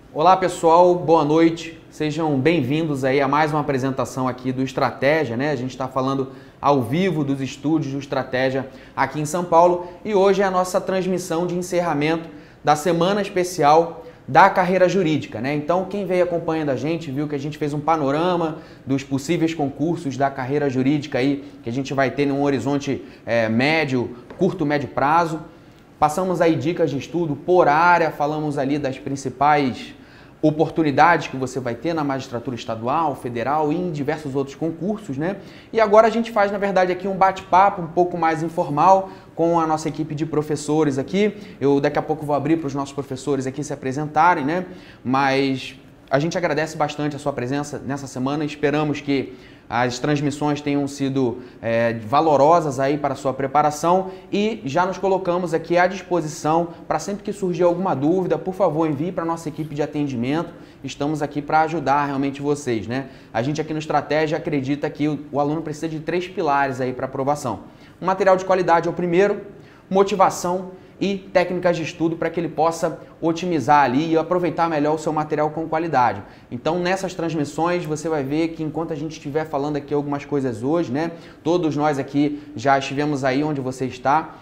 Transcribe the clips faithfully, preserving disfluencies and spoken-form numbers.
Olá pessoal, boa noite, sejam bem-vindos aí a mais uma apresentação aqui do Estratégia, né? A gente está falando ao vivo dos estúdios do Estratégia aqui em São Paulo e hoje é a nossa transmissão de encerramento da semana especial da carreira jurídica, né? Então quem veio acompanhando a gente viu que a gente fez um panorama dos possíveis concursos da carreira jurídica aí que a gente vai ter num horizonte é, médio, curto, médio prazo. Passamos aí dicas de estudo por área, falamos ali das principais oportunidades que você vai ter na magistratura estadual, federal e em diversos outros concursos, né? E agora a gente faz, na verdade, aqui um bate-papo um pouco mais informal com a nossa equipe de professores aqui. Eu daqui a pouco vou abrir para os nossos professores aqui se apresentarem, né? Mas a gente agradece bastante a sua presença nessa semana. Esperamos que as transmissões tenham sido é, valorosas aí para a sua preparação e já nos colocamos aqui à disposição para sempre que surgir alguma dúvida, por favor, envie para a nossa equipe de atendimento. Estamos aqui para ajudar realmente vocês, né? A gente aqui no Estratégia acredita que o, o aluno precisa de três pilares aí para aprovação. Um material de qualidade é o primeiro, motivação e técnicas de estudo para que ele possa otimizar ali e aproveitar melhor o seu material com qualidade. Então, nessas transmissões, você vai ver que enquanto a gente estiver falando aqui algumas coisas hoje, né, todos nós aqui já estivemos aí onde você está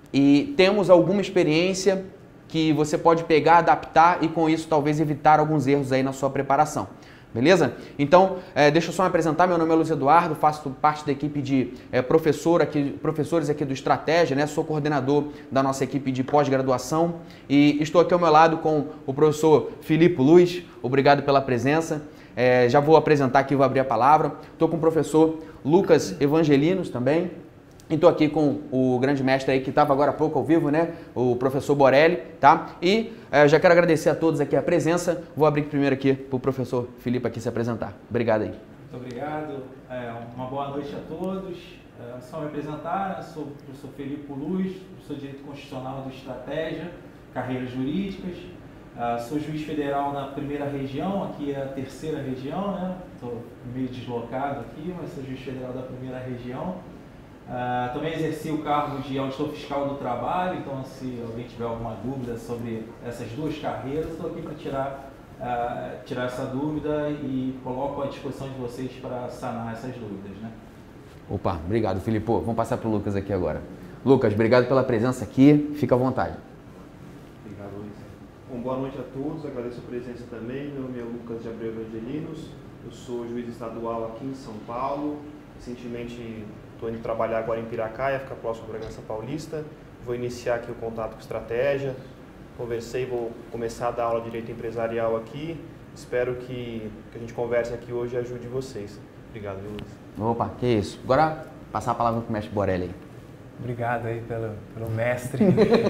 e temos alguma experiência que você pode pegar, adaptar e com isso talvez evitar alguns erros aí na sua preparação. Beleza? Então, é, deixa eu só me apresentar, meu nome é Luiz Eduardo, faço parte da equipe de é, professor aqui, professores aqui do Estratégia, né? Sou coordenador da nossa equipe de pós-graduação e estou aqui ao meu lado com o professor Filipe Luiz, obrigado pela presença, é, já vou apresentar aqui, vou abrir a palavra, estou com o professor Lucas Evangelinos também, e estou aqui com o grande mestre aí que estava agora há pouco ao vivo, né? O professor Borelli, tá? E é, já quero agradecer a todos aqui a presença. Vou abrir primeiro aqui para o professor Filipe aqui se apresentar. Obrigado aí. Muito obrigado. É, uma boa noite a todos. É, só me apresentar, né? Sou o professor Filipe Luiz, professor de Direito Constitucional do Estratégia, Carreiras Jurídicas. É, sou juiz federal na primeira região, aqui é a terceira região, né? Estou meio deslocado aqui, mas sou juiz federal da primeira região. Uh, também exerci o cargo de auditor fiscal do trabalho, então se alguém tiver alguma dúvida sobre essas duas carreiras, estou aqui para tirar, uh, tirar essa dúvida e coloco à disposição de vocês para sanar essas dúvidas, né? Opa, obrigado, Filipe. Vamos passar para o Lucas aqui agora. Lucas, obrigado pela presença aqui, fica à vontade. Obrigado, Luiz. Bom, boa noite a todos, agradeço a presença também. Meu nome é Lucas de Abreu Evangelinos, eu sou juiz estadual aqui em São Paulo, recentemente estou indo trabalhar agora em Piracaia, ficar próximo à Bragança Paulista. Vou iniciar aqui o contato com Estratégia. Conversei, vou começar a dar aula de Direito Empresarial aqui. Espero que, que a gente converse aqui hoje e ajude vocês. Obrigado, Luiz. Opa, que isso. Agora, passar a palavra para o mestre Borelli aí. Obrigado aí pelo, pelo mestre.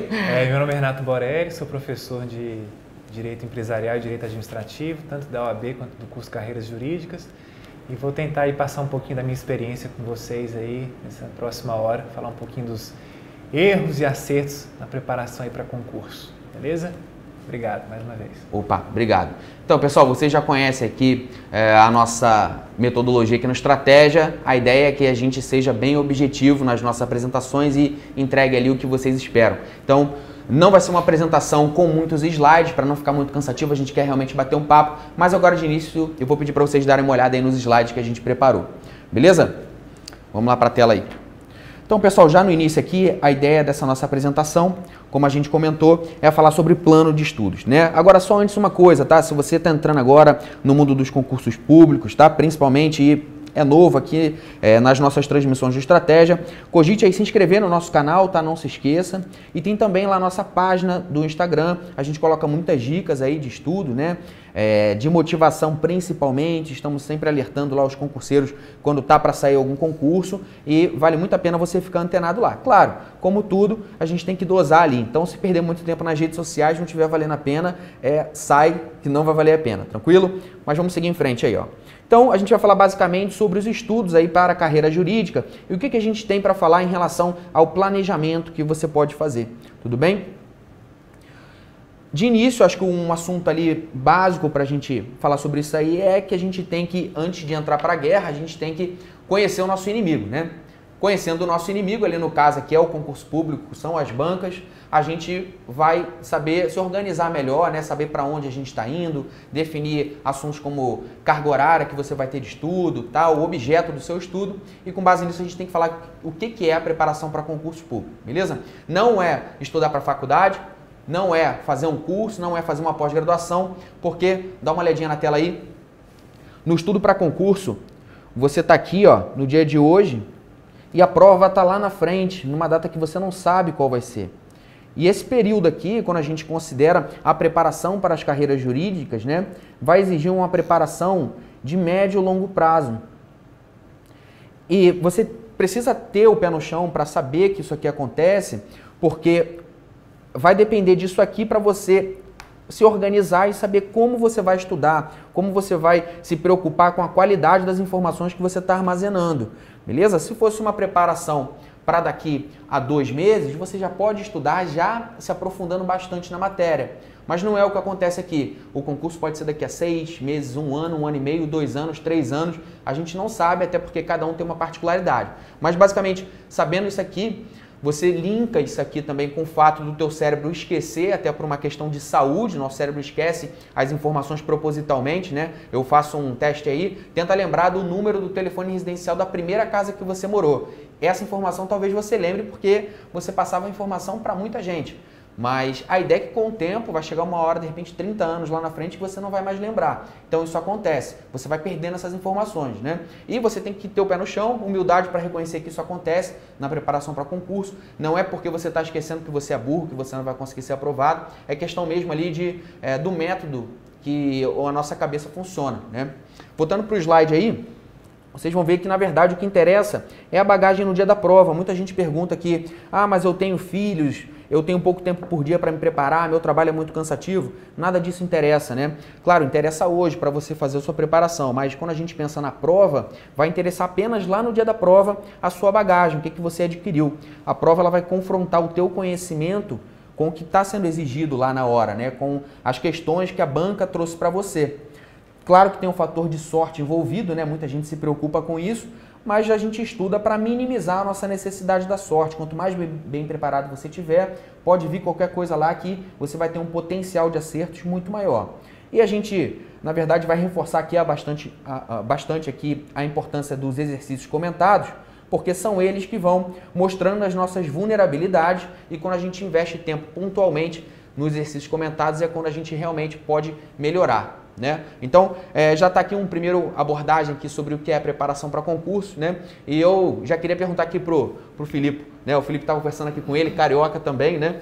é, meu nome é Renato Borelli, sou professor de Direito Empresarial e Direito Administrativo, tanto da O A B quanto do curso Carreiras Jurídicas. E vou tentar aí passar um pouquinho da minha experiência com vocês aí nessa próxima hora, falar um pouquinho dos erros e acertos na preparação aí para concurso, beleza? Obrigado mais uma vez. Opa, obrigado. Então, pessoal, vocês já conhecem aqui é, a nossa metodologia aqui no Estratégia. A ideia é que a gente seja bem objetivo nas nossas apresentações e entregue ali o que vocês esperam. Então, não vai ser uma apresentação com muitos slides, para não ficar muito cansativo, a gente quer realmente bater um papo, mas agora de início eu vou pedir para vocês darem uma olhada aí nos slides que a gente preparou, beleza? Vamos lá para a tela aí. Então, pessoal, já no início aqui, a ideia dessa nossa apresentação, como a gente comentou, é falar sobre plano de estudos, né? Agora, só antes uma coisa, tá? Se você está entrando agora no mundo dos concursos públicos, tá? Principalmente e é novo aqui é, nas nossas transmissões de Estratégia, cogite aí se inscrever no nosso canal, tá? Não se esqueça. E tem também lá a nossa página do Instagram, a gente coloca muitas dicas aí de estudo, né? É, de motivação principalmente, estamos sempre alertando lá os concurseiros quando tá para sair algum concurso e vale muito a pena você ficar antenado lá. Claro, como tudo, a gente tem que dosar ali, então se perder muito tempo nas redes sociais, não estiver valendo a pena, é, sai que não vai valer a pena, tranquilo? Mas vamos seguir em frente aí, ó. Então, a gente vai falar basicamente sobre os estudos aí para a carreira jurídica e o que, que a gente tem para falar em relação ao planejamento que você pode fazer. Tudo bem? De início, acho que um assunto ali básico para a gente falar sobre isso aí é que a gente tem que, antes de entrar para a guerra, a gente tem que conhecer o nosso inimigo, né? conhecendo o nosso inimigo, ali no caso aqui é o concurso público, são as bancas, a gente vai saber se organizar melhor, né? Saber para onde a gente está indo, definir assuntos como carga horária que você vai ter de estudo, tá? O objeto do seu estudo, e com base nisso a gente tem que falar o que, que é a preparação para concurso público, beleza? Não é estudar para faculdade, não é fazer um curso, não é fazer uma pós-graduação, porque, dá uma olhadinha na tela aí, no estudo para concurso, você está aqui ó, no dia de hoje, e a prova está lá na frente, numa data que você não sabe qual vai ser. E esse período aqui, quando a gente considera a preparação para as carreiras jurídicas, né, vai exigir uma preparação de médio e longo prazo. E você precisa ter o pé no chão para saber que isso aqui acontece, porque vai depender disso aqui para você se organizar e saber como você vai estudar, como você vai se preocupar com a qualidade das informações que você está armazenando. Beleza? Se fosse uma preparação para daqui a dois meses, você já pode estudar já se aprofundando bastante na matéria. Mas não é o que acontece aqui. O concurso pode ser daqui a seis meses, um ano, um ano e meio, dois anos, três anos. A gente não sabe, até porque cada um tem uma particularidade. Mas basicamente, sabendo isso aqui, você linka isso aqui também com o fato do teu cérebro esquecer, até por uma questão de saúde, nosso cérebro esquece as informações propositalmente, né? Eu faço um teste aí, tenta lembrar do número do telefone residencial da primeira casa que você morou. Essa informação talvez você lembre porque você passava a informação para muita gente. Mas a ideia é que com o tempo vai chegar uma hora, de repente trinta anos lá na frente, que você não vai mais lembrar. Então isso acontece, você vai perdendo essas informações, né? E você tem que ter o pé no chão, humildade para reconhecer que isso acontece na preparação para concurso. Não é porque você está esquecendo que você é burro, que você não vai conseguir ser aprovado. É questão mesmo ali de, é, do método que a nossa cabeça funciona, né? Voltando para o slide aí, vocês vão ver que, na verdade, o que interessa é a bagagem no dia da prova. Muita gente pergunta aqui, ah, mas eu tenho filhos, eu tenho pouco tempo por dia para me preparar, meu trabalho é muito cansativo. Nada disso interessa, né? Claro, interessa hoje para você fazer a sua preparação, mas quando a gente pensa na prova, vai interessar apenas lá no dia da prova a sua bagagem, o que, que você adquiriu. A prova ela vai confrontar o teu conhecimento com o que está sendo exigido lá na hora, né? Com as questões que a banca trouxe para você. Claro que tem um fator de sorte envolvido, né? Muita gente se preocupa com isso, mas a gente estuda para minimizar a nossa necessidade da sorte. Quanto mais bem preparado você tiver, pode vir qualquer coisa lá que você vai ter um potencial de acertos muito maior. E a gente, na verdade, vai reforçar aqui a bastante, a, a, bastante aqui a importância dos exercícios comentados, porque são eles que vão mostrando as nossas vulnerabilidades e quando a gente investe tempo pontualmente nos exercícios comentados é quando a gente realmente pode melhorar. Né? Então, é, já está aqui um primeiro abordagem aqui sobre o que é a preparação para concurso, né? E eu já queria perguntar aqui pro, pro Filipe, né? O Filipe estava conversando aqui com ele, carioca também, né?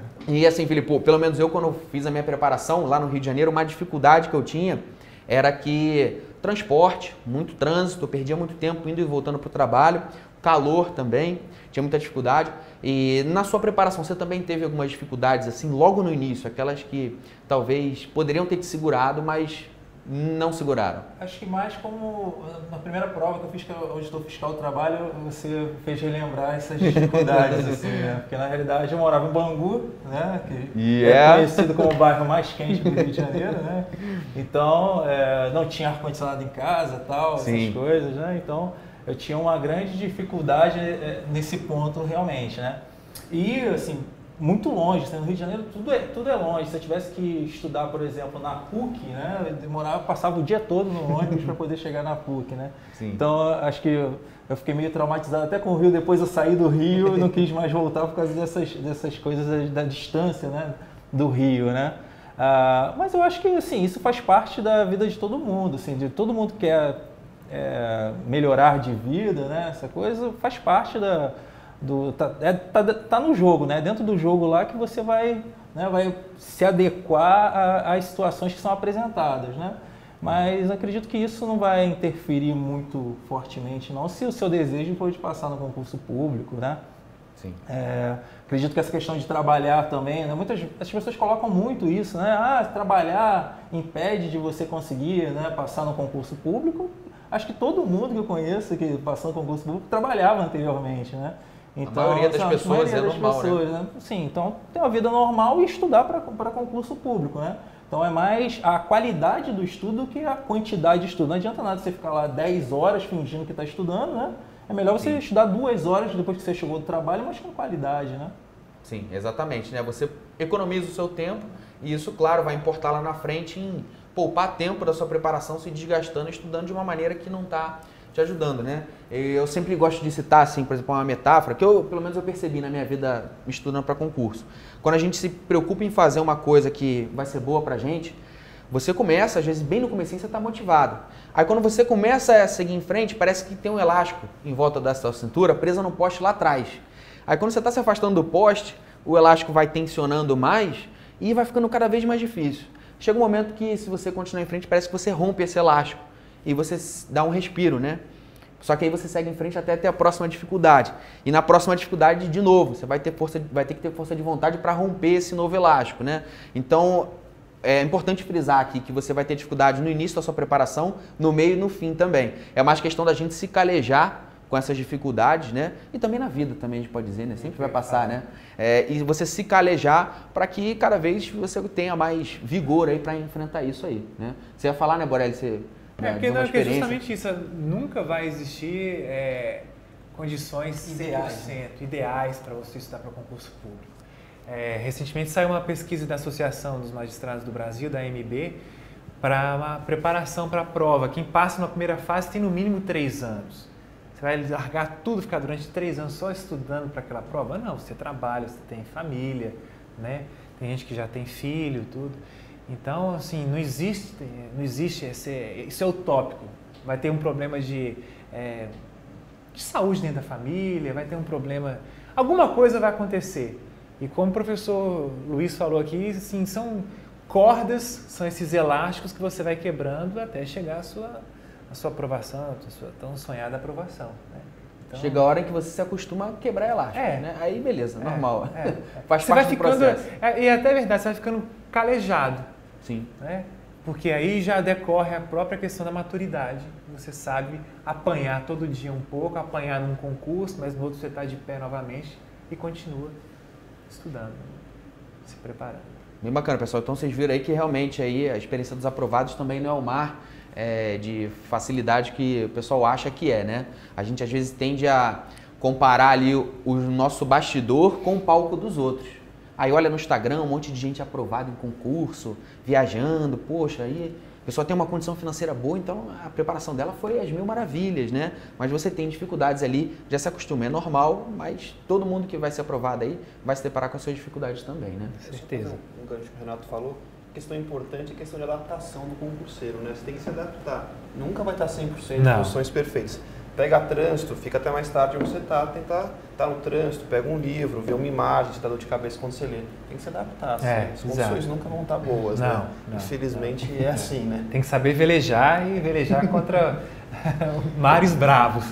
E assim, Filipe, pelo menos eu quando fiz a minha preparação lá no Rio de Janeiro, uma dificuldade que eu tinha era que transporte, muito trânsito, eu perdia muito tempo indo e voltando para o trabalho, calor também, tinha muita dificuldade. E na sua preparação, você também teve algumas dificuldades, assim, logo no início, aquelas que talvez poderiam ter te segurado, mas não seguraram? Acho que mais como na primeira prova que eu fiz, que é o auditor fiscal do trabalho, você fez relembrar essas dificuldades, assim, né? Porque na realidade eu morava em Bangu, né? Que yeah. é conhecido como o bairro mais quente do Rio de Janeiro, né? Então, é, não tinha ar-condicionado em casa, tal, essas Sim. coisas, né? Então, eu tinha uma grande dificuldade nesse ponto realmente, né? E, assim, muito longe, no Rio de Janeiro tudo é, tudo é longe. Se eu tivesse que estudar, por exemplo, na P U C, né? Eu demorava, passava o dia todo no ônibus para poder chegar na P U C, né? Sim. Então, acho que eu, eu fiquei meio traumatizado até com o Rio. Depois eu saí do Rio e não quis mais voltar por causa dessas, dessas coisas da distância, né? Do Rio, né? Ah, mas eu acho que, assim, isso faz parte da vida de todo mundo, assim, de todo mundo que quer É, melhorar de vida, né? Essa coisa faz parte da, do, tá, é, tá, tá no jogo, né? Dentro do jogo lá que você vai, né, vai se adequar às situações que são apresentadas, né? Mas acredito que isso não vai interferir muito fortemente, não, se o seu desejo for de passar no concurso público, né? Sim. É, acredito que essa questão de trabalhar também, né? Muitas as pessoas colocam muito isso, né? Ah, trabalhar impede de você conseguir, né, passar no concurso público. Acho que todo mundo que eu conheço que passou no concurso público trabalhava anteriormente, né? Então, a maioria das assim, pessoas a maioria é das normal, pessoas, né? né? Sim, então tem uma vida normal e estudar para concurso público, né? Então é mais a qualidade do estudo que a quantidade de estudo. Não adianta nada você ficar lá dez horas fingindo que está estudando, né? é melhor você Sim. estudar duas horas depois que você chegou do trabalho, mas com qualidade, né? Sim, exatamente, né? Você economiza o seu tempo e isso, claro, vai importar lá na frente em poupar tempo da sua preparação, se desgastando, estudando de uma maneira que não está te ajudando, né? Eu sempre gosto de citar, assim, por exemplo, uma metáfora que eu, pelo menos eu percebi na minha vida estudando para concurso. Quando a gente se preocupa em fazer uma coisa que vai ser boa pra gente, você começa, às vezes, bem no comecinho, você está motivado. Aí quando você começa a seguir em frente, parece que tem um elástico em volta da sua cintura, presa no poste lá atrás. Aí quando você está se afastando do poste, o elástico vai tensionando mais e vai ficando cada vez mais difícil. Chega um momento que, se você continuar em frente, parece que você rompe esse elástico e você dá um respiro, né? Só que aí você segue em frente até ter a próxima dificuldade. E na próxima dificuldade, de novo, você vai ter, força, vai ter que ter força de vontade para romper esse novo elástico, né? Então, é importante frisar aqui que você vai ter dificuldade no início da sua preparação, no meio e no fim também. É mais questão da gente se calejar com essas dificuldades, né? E também na vida, também a gente pode dizer, né? Sempre vai passar, né? É, e você se calejar para que cada vez você tenha mais vigor aí para enfrentar isso aí, né? Você ia falar, né, Borelli? Você, é, né, porque não, é justamente isso. Nunca vai existir é, condições cem por cento ideais para você estudar para concurso público. É, recentemente saiu uma pesquisa da Associação dos Magistrados do Brasil, da A M B, para uma preparação para a prova. Quem passa na primeira fase tem no mínimo três anos. Você vai largar tudo, ficar durante três anos só estudando para aquela prova? Não, você trabalha, você tem família, né? Tem gente que já tem filho, tudo. Então, assim, não existe, não existe esse, isso é utópico. Vai ter um problema de, é, de saúde dentro da família, vai ter um problema, alguma coisa vai acontecer. E como o professor Luiz falou aqui, assim, são cordas, são esses elásticos que você vai quebrando até chegar à sua a sua aprovação, a sua tão sonhada aprovação. Né? Então, chega a hora em que você se acostuma a quebrar elástico, é, né? Aí beleza, é, normal. É, é. Faz você parte vai do ficando, processo. É, e é até verdade, você vai ficando calejado. Sim. Né? Porque aí já decorre a própria questão da maturidade. Você sabe apanhar todo dia um pouco, apanhar num concurso, mas no outro você está de pé novamente e continua estudando, se preparando. Bem bacana, pessoal. Então vocês viram aí que realmente aí a experiência dos aprovados também não é o mar É, de facilidade que o pessoal acha que é, né? A gente às vezes tende a comparar ali o, o nosso bastidor com o palco dos outros. Aí olha no Instagram um monte de gente aprovada em concurso, viajando, poxa, aí a pessoa tem uma condição financeira boa, então a preparação dela foi às mil maravilhas, né? Mas você tem dificuldades ali, já se acostuma, é normal, mas todo mundo que vai ser aprovado aí vai se deparar com as suas dificuldades também, né? Com certeza. Um gancho que o Renato falou. A questão importante é a questão de adaptação do concurseiro, né? Você tem que se adaptar. Nunca vai estar cem por cento em condições perfeitas. Pega trânsito, fica até mais tarde onde você está, tentar estar no trânsito, pega um livro, vê uma imagem, te dá dor de cabeça quando você lê. Tem que se adaptar. Assim. É, As condições nunca vão estar boas, não, né? Não, Infelizmente não. é assim, né? Tem que saber velejar e velejar contra mares bravos.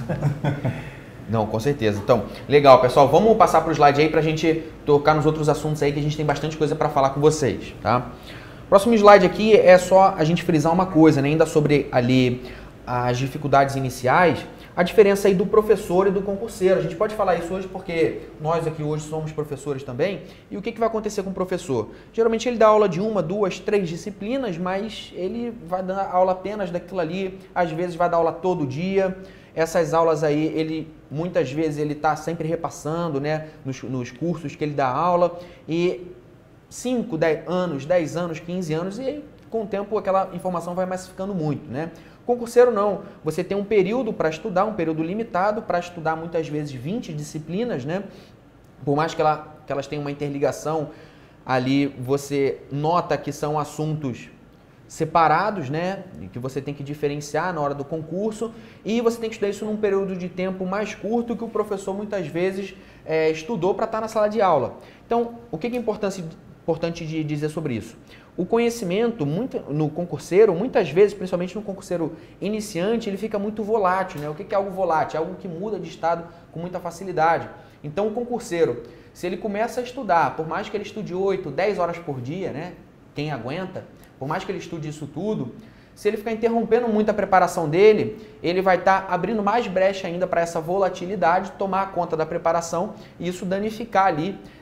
Não, com certeza. Então, legal, pessoal. Vamos passar para o slide aí para a gente tocar nos outros assuntos aí que a gente tem bastante coisa para falar com vocês, tá? Próximo slide aqui é só a gente frisar uma coisa, né? Ainda sobre ali as dificuldades iniciais, a diferença aí do professor e do concurseiro. A gente pode falar isso hoje porque nós aqui hoje somos professores também. E o que, que vai acontecer com o professor? Geralmente ele dá aula de uma, duas, três disciplinas, mas ele vai dar aula apenas daquilo ali, às vezes vai dar aula todo dia. Essas aulas aí, ele muitas vezes ele está sempre repassando, né, nos, nos cursos que ele dá aula. E cinco, dez anos, dez anos, quinze anos, e aí, com o tempo aquela informação vai massificando muito, né? Concurseiro não, você tem um período para estudar, um período limitado para estudar muitas vezes vinte disciplinas, né? Por mais que, ela, que elas tenham uma interligação ali, você nota que são assuntos separados, né? Que você tem que diferenciar na hora do concurso, e você tem que estudar isso num período de tempo mais curto que o professor muitas vezes é, estudou para estar na sala de aula. Então, o que é importante importante de dizer sobre isso? O conhecimento muito, no concurseiro, muitas vezes, principalmente no concurseiro iniciante, ele fica muito volátil, né? O que é algo volátil? É algo que muda de estado com muita facilidade. Então, o concurseiro, se ele começa a estudar, por mais que ele estude oito, dez horas por dia, né? Quem aguenta, por mais que ele estude isso tudo, se ele ficar interrompendo muito a preparação dele, ele vai estar abrindo mais brecha ainda para essa volatilidade tomar conta da preparação e isso danificar ali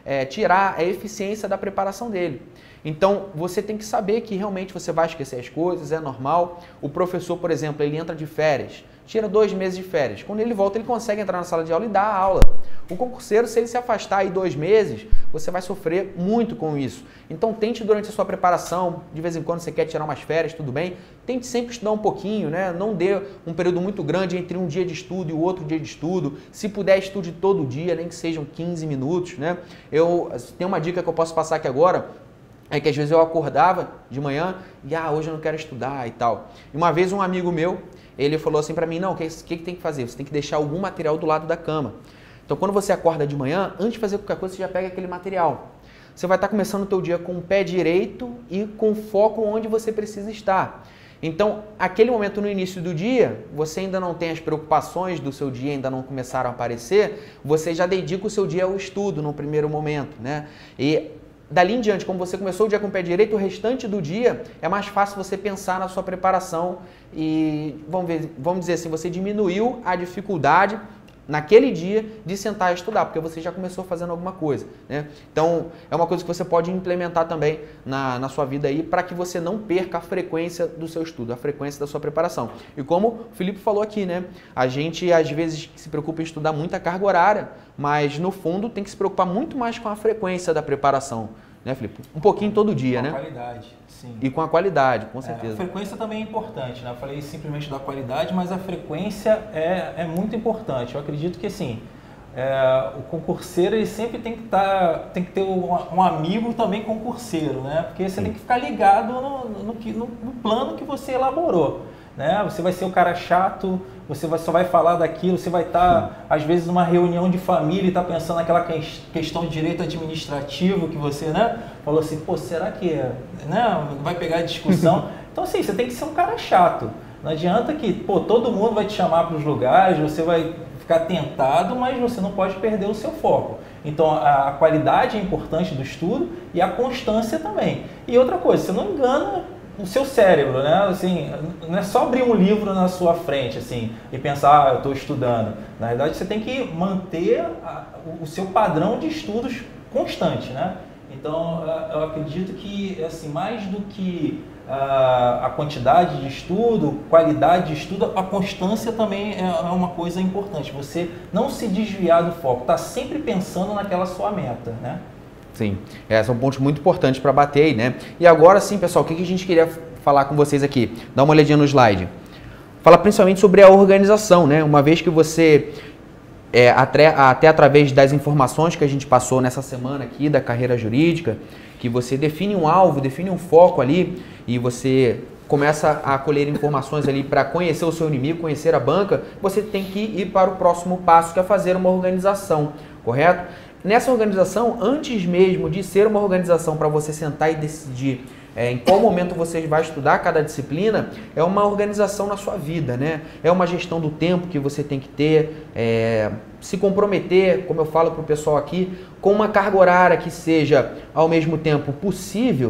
é, tirar a eficiência da preparação dele. Então, você tem que saber que realmente você vai esquecer as coisas, é normal. O professor, por exemplo, ele entra de férias, tira dois meses de férias. Quando ele volta, ele consegue entrar na sala de aula e dar a aula. O concurseiro, se ele se afastar aí dois meses, você vai sofrer muito com isso. Então, tente durante a sua preparação, de vez em quando você quer tirar umas férias, tudo bem, tente sempre estudar um pouquinho, né? Não dê um período muito grande entre um dia de estudo e o outro dia de estudo. Se puder, estude todo dia, nem que sejam quinze minutos, né? Eu tenho uma dica que eu posso passar aqui agora, é que às vezes eu acordava de manhã e, ah, hoje eu não quero estudar e tal. E uma vez um amigo meu, ele falou assim para mim, não, o que, que, que tem que fazer? Você tem que deixar algum material do lado da cama. Então, quando você acorda de manhã, antes de fazer qualquer coisa, você já pega aquele material. Você vai estar começando o teu dia com o pé direito e com foco onde você precisa estar. Então, aquele momento no início do dia, você ainda não tem as preocupações do seu dia, ainda não começaram a aparecer, você já dedica o seu dia ao estudo no primeiro momento, né? E dali em diante, como você começou o dia com o pé direito, o restante do dia é mais fácil você pensar na sua preparação e, vamos ver, vamos dizer assim, você diminuiu a dificuldade naquele dia de sentar e estudar, porque você já começou fazendo alguma coisa, né? Então, é uma coisa que você pode implementar também na, na sua vida aí, para que você não perca a frequência do seu estudo, a frequência da sua preparação. E como o Felipe falou aqui, né? A gente, às vezes, se preocupa em estudar muita carga horária, mas, no fundo, tem que se preocupar muito mais com a frequência da preparação, né, Felipe? Um pouquinho todo dia, né? Com a qualidade, sim. E com a qualidade, com certeza. É, a frequência também é importante, né? Eu falei simplesmente da qualidade, mas a frequência é, é muito importante. Eu acredito que, assim, é, o concurseiro, ele sempre tem que, tá, tem que ter um, um amigo também concurseiro, né? Porque você sim. tem que ficar ligado no, no, no, no plano que você elaborou, né? Você vai ser o cara chato, você vai, só vai falar daquilo, você vai estar, tá, às vezes, numa reunião de família e está pensando naquela questão de direito administrativo que você, né, falou assim, pô, será que né, vai pegar a discussão? Então, assim, você tem que ser um cara chato. Não adianta que, pô, todo mundo vai te chamar para os lugares, você vai ficar tentado, mas você não pode perder o seu foco. Então, a, a qualidade é importante do estudo e a constância também. E outra coisa, você não engana o seu cérebro, né? Assim, não é só abrir um livro na sua frente, assim, e pensar, ah, eu estou estudando. Na verdade, você tem que manter a, o seu padrão de estudos constante, né? Então, eu acredito que, assim, mais do que a, a quantidade de estudo, qualidade de estudo, a constância também é uma coisa importante. Você não se desviar do foco, tá sempre pensando naquela sua meta, né? Sim, é, são pontos muito importantes para bater aí, né? E agora sim, pessoal, o que a gente queria falar com vocês aqui? Dá uma olhadinha no slide. Fala principalmente sobre a organização, né? Uma vez que você, é, até, até através das informações que a gente passou nessa semana aqui da carreira jurídica, que você define um alvo, define um foco ali e você começa a colher informações ali para conhecer o seu inimigo, conhecer a banca, você tem que ir para o próximo passo, que é fazer uma organização, correto? Nessa organização, antes mesmo de ser uma organização para você sentar e decidir é, em qual momento você vai estudar cada disciplina, é uma organização na sua vida, né? É uma gestão do tempo que você tem que ter, é, se comprometer, como eu falo para o pessoal aqui, com uma carga horária que seja ao mesmo tempo possível,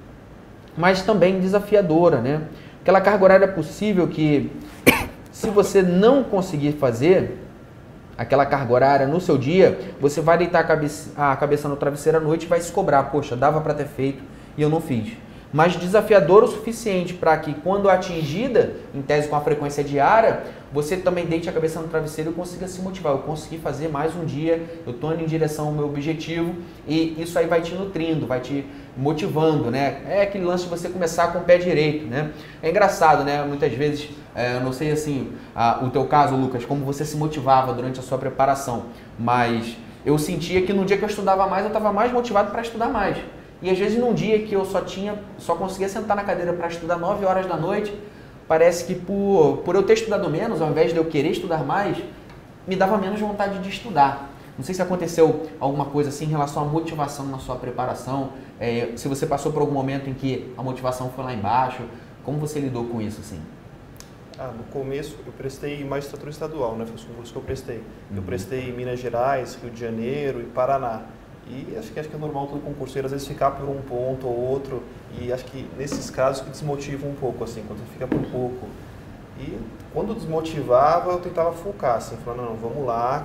mas também desafiadora, né? Aquela carga horária possível que, se você não conseguir fazer aquela carga horária no seu dia, você vai deitar a cabeça, a cabeça no travesseiro à noite e vai se cobrar. Poxa, dava para ter feito e eu não fiz. Mas desafiador o suficiente para que, quando atingida, em tese com a frequência diária, você também deite a cabeça no travesseiro e consiga se motivar. Eu consegui fazer mais um dia, eu estou indo em direção ao meu objetivo e isso aí vai te nutrindo, vai te motivando, né? É aquele lance de você começar com o pé direito, né? É engraçado, né? Muitas vezes, é, eu não sei assim, a, o teu caso, Lucas, como você se motivava durante a sua preparação, mas eu sentia que no dia que eu estudava mais, eu estava mais motivado para estudar mais. E às vezes num dia que eu só tinha, só conseguia sentar na cadeira para estudar nove horas da noite, parece que por, por eu ter estudado menos, ao invés de eu querer estudar mais, me dava menos vontade de estudar. Não sei se aconteceu alguma coisa assim em relação à motivação na sua preparação, é, se você passou por algum momento em que a motivação foi lá embaixo, como você lidou com isso assim? Ah, no começo eu prestei magistratura estadual, né? Foi o concurso que eu prestei. Uhum. Eu prestei em Minas Gerais, Rio de Janeiro e Paraná. E acho que, acho que é normal todo concurseiro às vezes ficar por um ponto ou outro, e acho que nesses casos que desmotiva um pouco, assim, quando fica por pouco. E quando desmotivava, eu tentava focar, assim, falando, não, vamos lá, que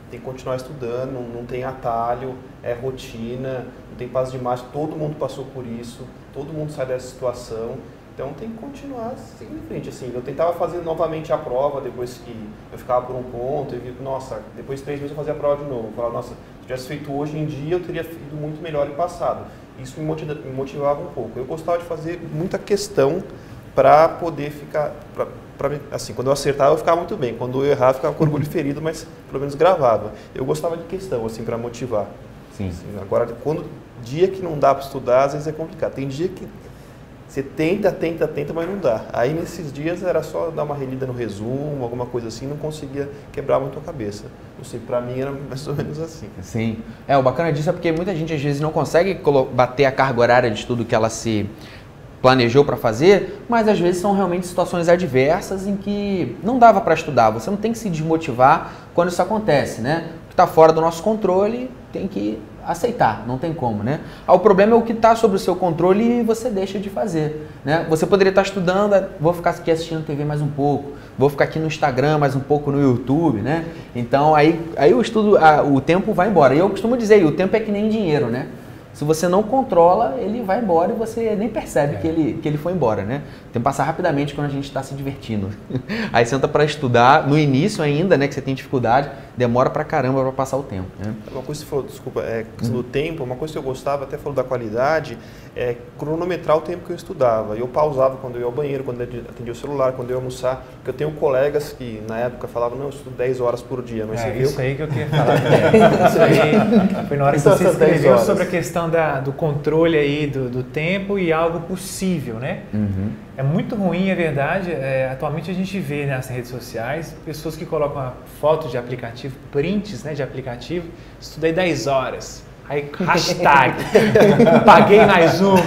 tem que continuar estudando, não, não tem atalho, é rotina, não tem passo de mágica, todo mundo passou por isso, todo mundo sai dessa situação, então tem que continuar seguindo em frente. Assim, eu tentava fazer novamente a prova depois que eu ficava por um ponto, e vi, nossa, depois de três meses eu fazia a prova de novo, eu falava, nossa, se eu tivesse feito hoje em dia eu teria feito muito melhor em passado. Isso me motiva, me motivava um pouco. Eu gostava de fazer muita questão para poder ficar, pra, pra, assim, quando eu acertava eu ficava muito bem, quando eu errava eu ficava com orgulho ferido, mas pelo menos gravava. Eu gostava de questão, assim, para motivar. Sim. Assim, agora, quando dia que não dá para estudar, às vezes é complicado. Tem dia que você tenta, tenta, tenta, mas não dá. Aí nesses dias era só dar uma relida no resumo, alguma coisa assim, não conseguia quebrar muito a cabeça. Assim, para mim era mais ou menos assim. Sim. É, o bacana disso é porque muita gente às vezes não consegue bater a carga horária de estudo que ela se planejou para fazer, mas às vezes são realmente situações adversas em que não dava para estudar. Você não tem que se desmotivar quando isso acontece, né? O que está fora do nosso controle tem que aceitar, não tem como, né? Ah, o problema é o que está sob o seu controle e você deixa de fazer, né? Você poderia estar estudando, vou ficar aqui assistindo T V mais um pouco, vou ficar aqui no Instagram mais um pouco, no YouTube, né? Então aí, aí o estudo, ah, o tempo vai embora. E eu costumo dizer, o tempo é que nem dinheiro, né? Se você não controla, ele vai embora e você nem percebe é. que, ele, que ele foi embora, né? Tem que passar rapidamente quando a gente está se divertindo. Aí senta para estudar, no início ainda, né, que você tem dificuldade, demora pra caramba para passar o tempo, né? Uma coisa que você falou, desculpa, é questão do tempo, uma coisa que eu gostava, até falou da qualidade, é cronometrar o tempo que eu estudava. Eu pausava quando eu ia ao banheiro, quando eu atendia o celular, quando eu ia almoçar, porque eu tenho colegas que na época falavam, não, eu estudo dez horas por dia, mas é, você isso viu? aí que eu queria falar. Isso aí foi na hora que você escreveu sobre a questão da, do controle aí do, do tempo e algo possível, né? Uhum. É muito ruim, é verdade. É, atualmente a gente vê nas redes sociais pessoas que colocam a foto de aplicativo, prints, né, de aplicativo, estudei dez horas. Aí, hashtag, paguei mais uma,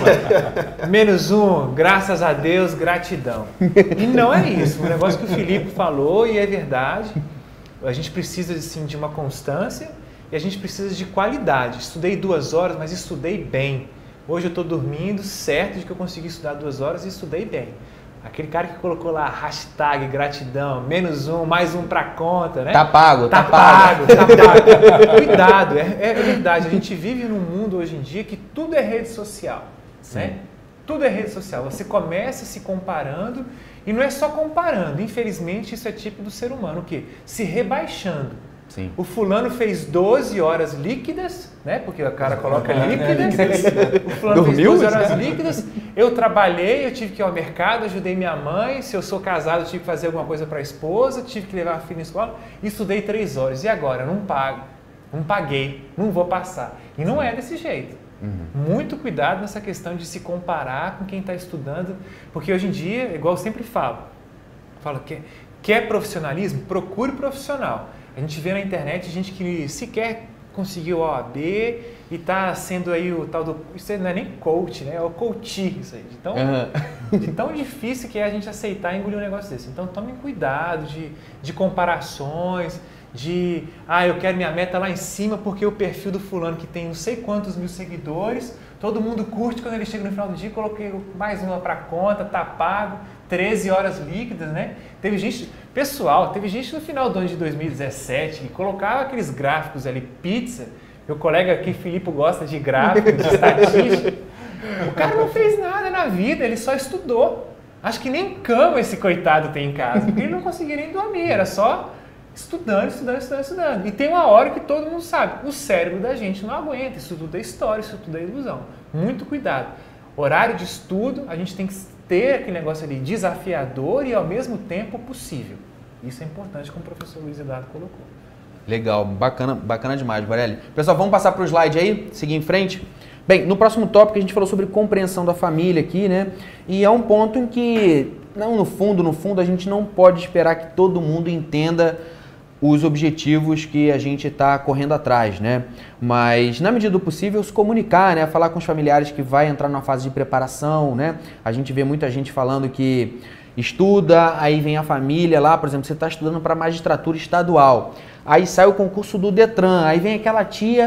menos um, graças a Deus, gratidão. E não é isso, o negócio que o Filipe falou e é verdade, a gente precisa assim, de uma constância e a gente precisa de qualidade. Estudei duas horas, mas estudei bem. Hoje eu estou dormindo certo de que eu consegui estudar duas horas e estudei bem. Aquele cara que colocou lá hashtag gratidão, menos um, mais um pra conta, né? Tá pago, tá, tá pago. pago. Tá pago. Cuidado, é, é verdade. A gente vive num mundo hoje em dia que tudo é rede social, Sim. né? Tudo é rede social. Você começa se comparando e não é só comparando. Infelizmente, isso é típico do ser humano. O quê? Se rebaixando. Sim. O fulano fez doze horas líquidas, né? Porque o cara coloca líquidas. O fulano Dormiu? fez doze horas líquidas. Eu trabalhei, eu tive que ir ao mercado, ajudei minha mãe. Se eu sou casado, eu tive que fazer alguma coisa para a esposa, tive que levar a filha na escola. E estudei três horas. E agora? Não pago. Não paguei. Não vou passar. E não é desse jeito. Uhum. Muito cuidado nessa questão de se comparar com quem está estudando. Porque hoje em dia, igual eu sempre falo, falo que quer profissionalismo? Procure profissional. A gente vê na internet gente que sequer conseguiu a O A B e está sendo aí o tal do... Isso não é nem coach, né? É o coach, isso aí. De tão, uhum. de tão difícil que é a gente aceitar e engolir um negócio desse. Então, tomem cuidado de, de comparações, de... Ah, eu quero minha meta lá em cima porque o perfil do fulano que tem não sei quantos mil seguidores, todo mundo curte quando ele chega no final do dia, coloquei mais uma para conta, tá pago, treze horas líquidas, né? Teve gente... Pessoal, teve gente no final do ano de dois mil e dezessete que colocava aqueles gráficos ali, pizza. Meu colega aqui, Filipe, gosta de gráfico, de estatística. O cara não fez nada na vida, ele só estudou. Acho que nem cama esse coitado tem em casa, porque ele não conseguia nem dormir, era só estudando, estudando, estudando, estudando. E tem uma hora que todo mundo sabe, o cérebro da gente não aguenta, isso tudo é história, isso tudo é ilusão. Muito cuidado. Horário de estudo, a gente tem que ter aquele negócio ali desafiador e ao mesmo tempo possível. Isso é importante, como o professor Luiz Eduardo colocou. Legal, bacana, bacana demais, Borelli. Pessoal, vamos passar para o slide aí, seguir em frente. Bem, no próximo tópico a gente falou sobre compreensão da família aqui, né? E é um ponto em que, não, no fundo, no fundo, a gente não pode esperar que todo mundo entenda os objetivos que a gente está correndo atrás, né? Mas, na medida do possível, se comunicar, né? Falar com os familiares que vai entrar numa fase de preparação, né? A gente vê muita gente falando que estuda, aí vem a família lá, por exemplo, você está estudando para magistratura estadual, aí sai o concurso do Detran, aí vem aquela tia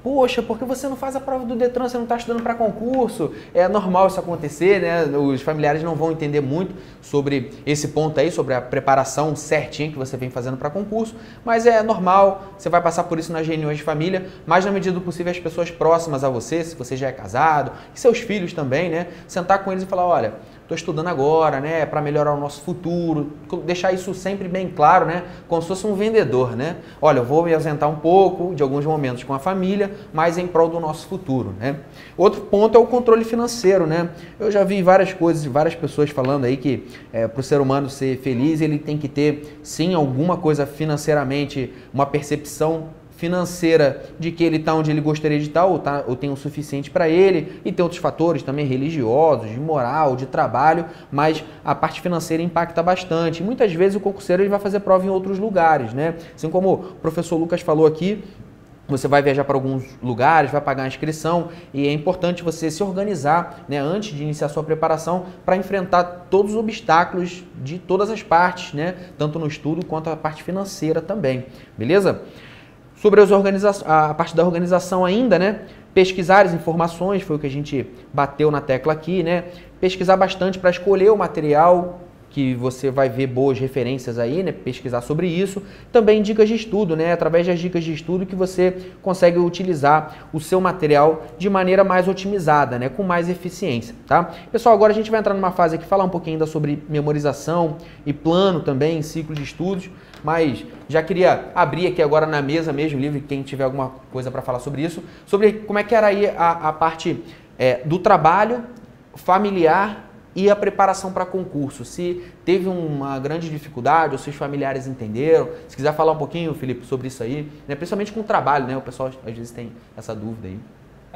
poxa, por que você não faz a prova do Detran, você não está estudando para concurso? É normal isso acontecer, né? Os familiares não vão entender muito sobre esse ponto aí, sobre a preparação certinha que você vem fazendo para concurso, mas é normal, você vai passar por isso nas reuniões de família, mas na medida do possível as pessoas próximas a você, se você já é casado, e seus filhos também, né? Sentar com eles e falar, olha, estou estudando agora, né, para melhorar o nosso futuro, deixar isso sempre bem claro, né, como se fosse um vendedor, né? Olha, eu vou me ausentar um pouco de alguns momentos com a família, mas em prol do nosso futuro, né? Outro ponto é o controle financeiro, né? Eu já vi várias coisas de várias pessoas falando aí que é, para o ser humano ser feliz, ele tem que ter, sim, alguma coisa financeiramente, uma percepção financeira de que ele está onde ele gostaria de estar ou, tá, ou tem o suficiente para ele, e tem outros fatores também religiosos, de moral, de trabalho, mas a parte financeira impacta bastante. E muitas vezes o concurseiro ele vai fazer prova em outros lugares, né? Assim como o professor Lucas falou aqui, você vai viajar para alguns lugares, vai pagar a inscrição e é importante você se organizar, né, antes de iniciar a sua preparação para enfrentar todos os obstáculos de todas as partes, né, tanto no estudo quanto a parte financeira também, beleza? Sobre as organiza- a parte da organização ainda, né? Pesquisar as informações, foi o que a gente bateu na tecla aqui, né? Pesquisar bastante para escolher o material que você vai ver boas referências aí, né? Pesquisar sobre isso. Também dicas de estudo, né? Através das dicas de estudo que você consegue utilizar o seu material de maneira mais otimizada, né? Com mais eficiência, tá? Pessoal, agora a gente vai entrar numa fase aqui, falar um pouquinho ainda sobre memorização e plano também, ciclo de estudos, mas já queria abrir aqui agora na mesa mesmo, livre, quem tiver alguma coisa para falar sobre isso, sobre como é que era aí a, a parte é, do trabalho familiar e a preparação para concurso, se teve uma grande dificuldade ou se os familiares entenderam. Se quiser falar um pouquinho, Felipe, sobre isso aí, né? Principalmente com o trabalho, né? O pessoal às vezes tem essa dúvida aí.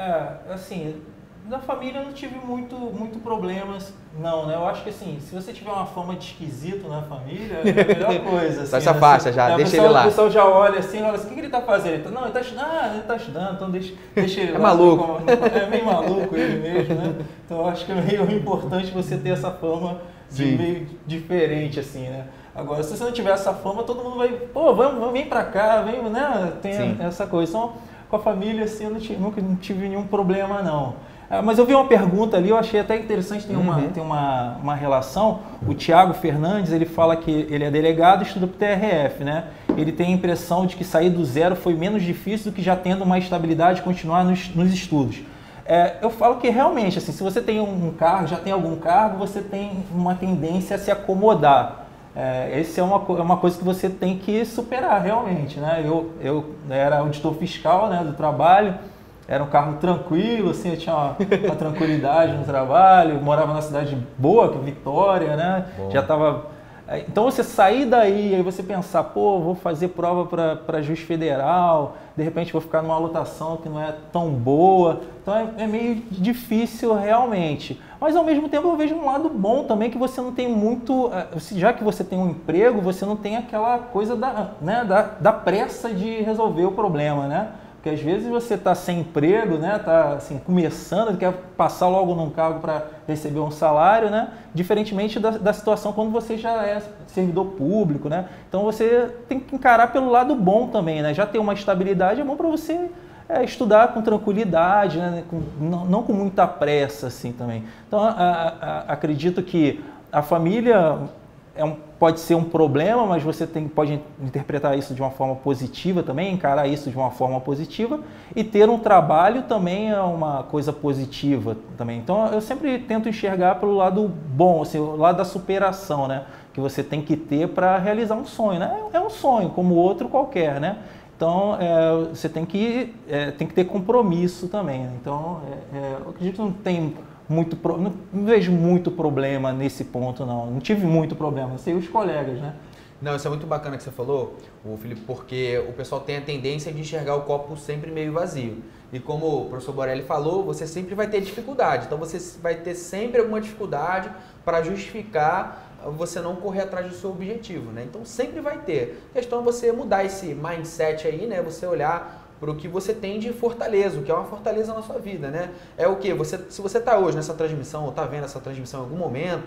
É, assim, na família eu não tive muito, muito problemas, não, né? Eu acho que assim, se você tiver uma fama de esquisito na família, é a melhor coisa. Assim, Só se afasta né? já, é, deixa pessoal, ele lá. O pessoal já olha assim, olha assim, o que, que ele tá fazendo? Ele tá, não, ele tá estudando, ah, ele tá estudando, então deixa, deixa ele É lá. maluco. Como, é meio maluco ele mesmo, né? Então eu acho que é meio importante você ter essa fama de Sim. meio diferente, assim, né? Agora, se você não tiver essa fama, todo mundo vai, pô, vamos, vamos vem pra cá, vem, né? Tem Sim. essa coisa. Então, com a família, assim, eu não tive, nunca não tive nenhum problema, não. Ah, mas eu vi uma pergunta ali, eu achei até interessante, tem uma, Uhum. tem uma, uma relação. O Tiago Fernandes, ele fala que ele é delegado e estuda para o T R F, né? Ele tem a impressão de que sair do zero foi menos difícil do que já tendo uma estabilidade e continuar nos, nos estudos. É, eu falo que realmente, assim, se você tem um cargo, já tem algum cargo, você tem uma tendência a se acomodar. É, essa é uma, é uma coisa que você tem que superar realmente, né? Eu, eu era auditor fiscal, né, do trabalho, era um cargo tranquilo, assim, eu tinha uma, uma tranquilidade no trabalho, morava na cidade boa, que é Vitória, né? Bom. Já estava... Então você sair daí, aí você pensar, pô, vou fazer prova para juiz federal, de repente vou ficar numa lotação que não é tão boa, então é, é meio difícil realmente. Mas ao mesmo tempo eu vejo um lado bom também, que você não tem muito, já que você tem um emprego, você não tem aquela coisa da, né, da, da pressa de resolver o problema, né? Porque às vezes você está sem emprego, né? Está assim, começando, quer passar logo num cargo para receber um salário, né? Diferentemente da, da situação quando você já é servidor público, né? Então você tem que encarar pelo lado bom também, né? Já ter uma estabilidade é bom para você é, estudar com tranquilidade, né? Com, não, não com muita pressa assim também. Então a, a, a, acredito que a família é um, pode ser um problema, mas você tem, pode interpretar isso de uma forma positiva também, encarar isso de uma forma positiva, e ter um trabalho também é uma coisa positiva também. Então eu sempre tento enxergar pelo lado bom, assim, o lado da superação, né, que você tem que ter para realizar um sonho, né? É um sonho como outro qualquer, né? Então é, você tem que, é, tem que ter compromisso também, né? Então é, é, eu acredito que não tem muito, não, não vejo muito problema nesse ponto, não. Não tive muito problema, sei os colegas, né? Não, isso é muito bacana que você falou, o Felipe, porque o pessoal tem a tendência de enxergar o copo sempre meio vazio. E como o professor Borelli falou, você sempre vai ter dificuldade. Então você vai ter sempre alguma dificuldade para justificar você não correr atrás do seu objetivo, né? Então sempre vai ter. A questão é você mudar esse mindset aí, né? Você olhar para o que você tem de fortaleza, o que é uma fortaleza na sua vida, né? É o que? Você, se você está hoje nessa transmissão, ou está vendo essa transmissão em algum momento,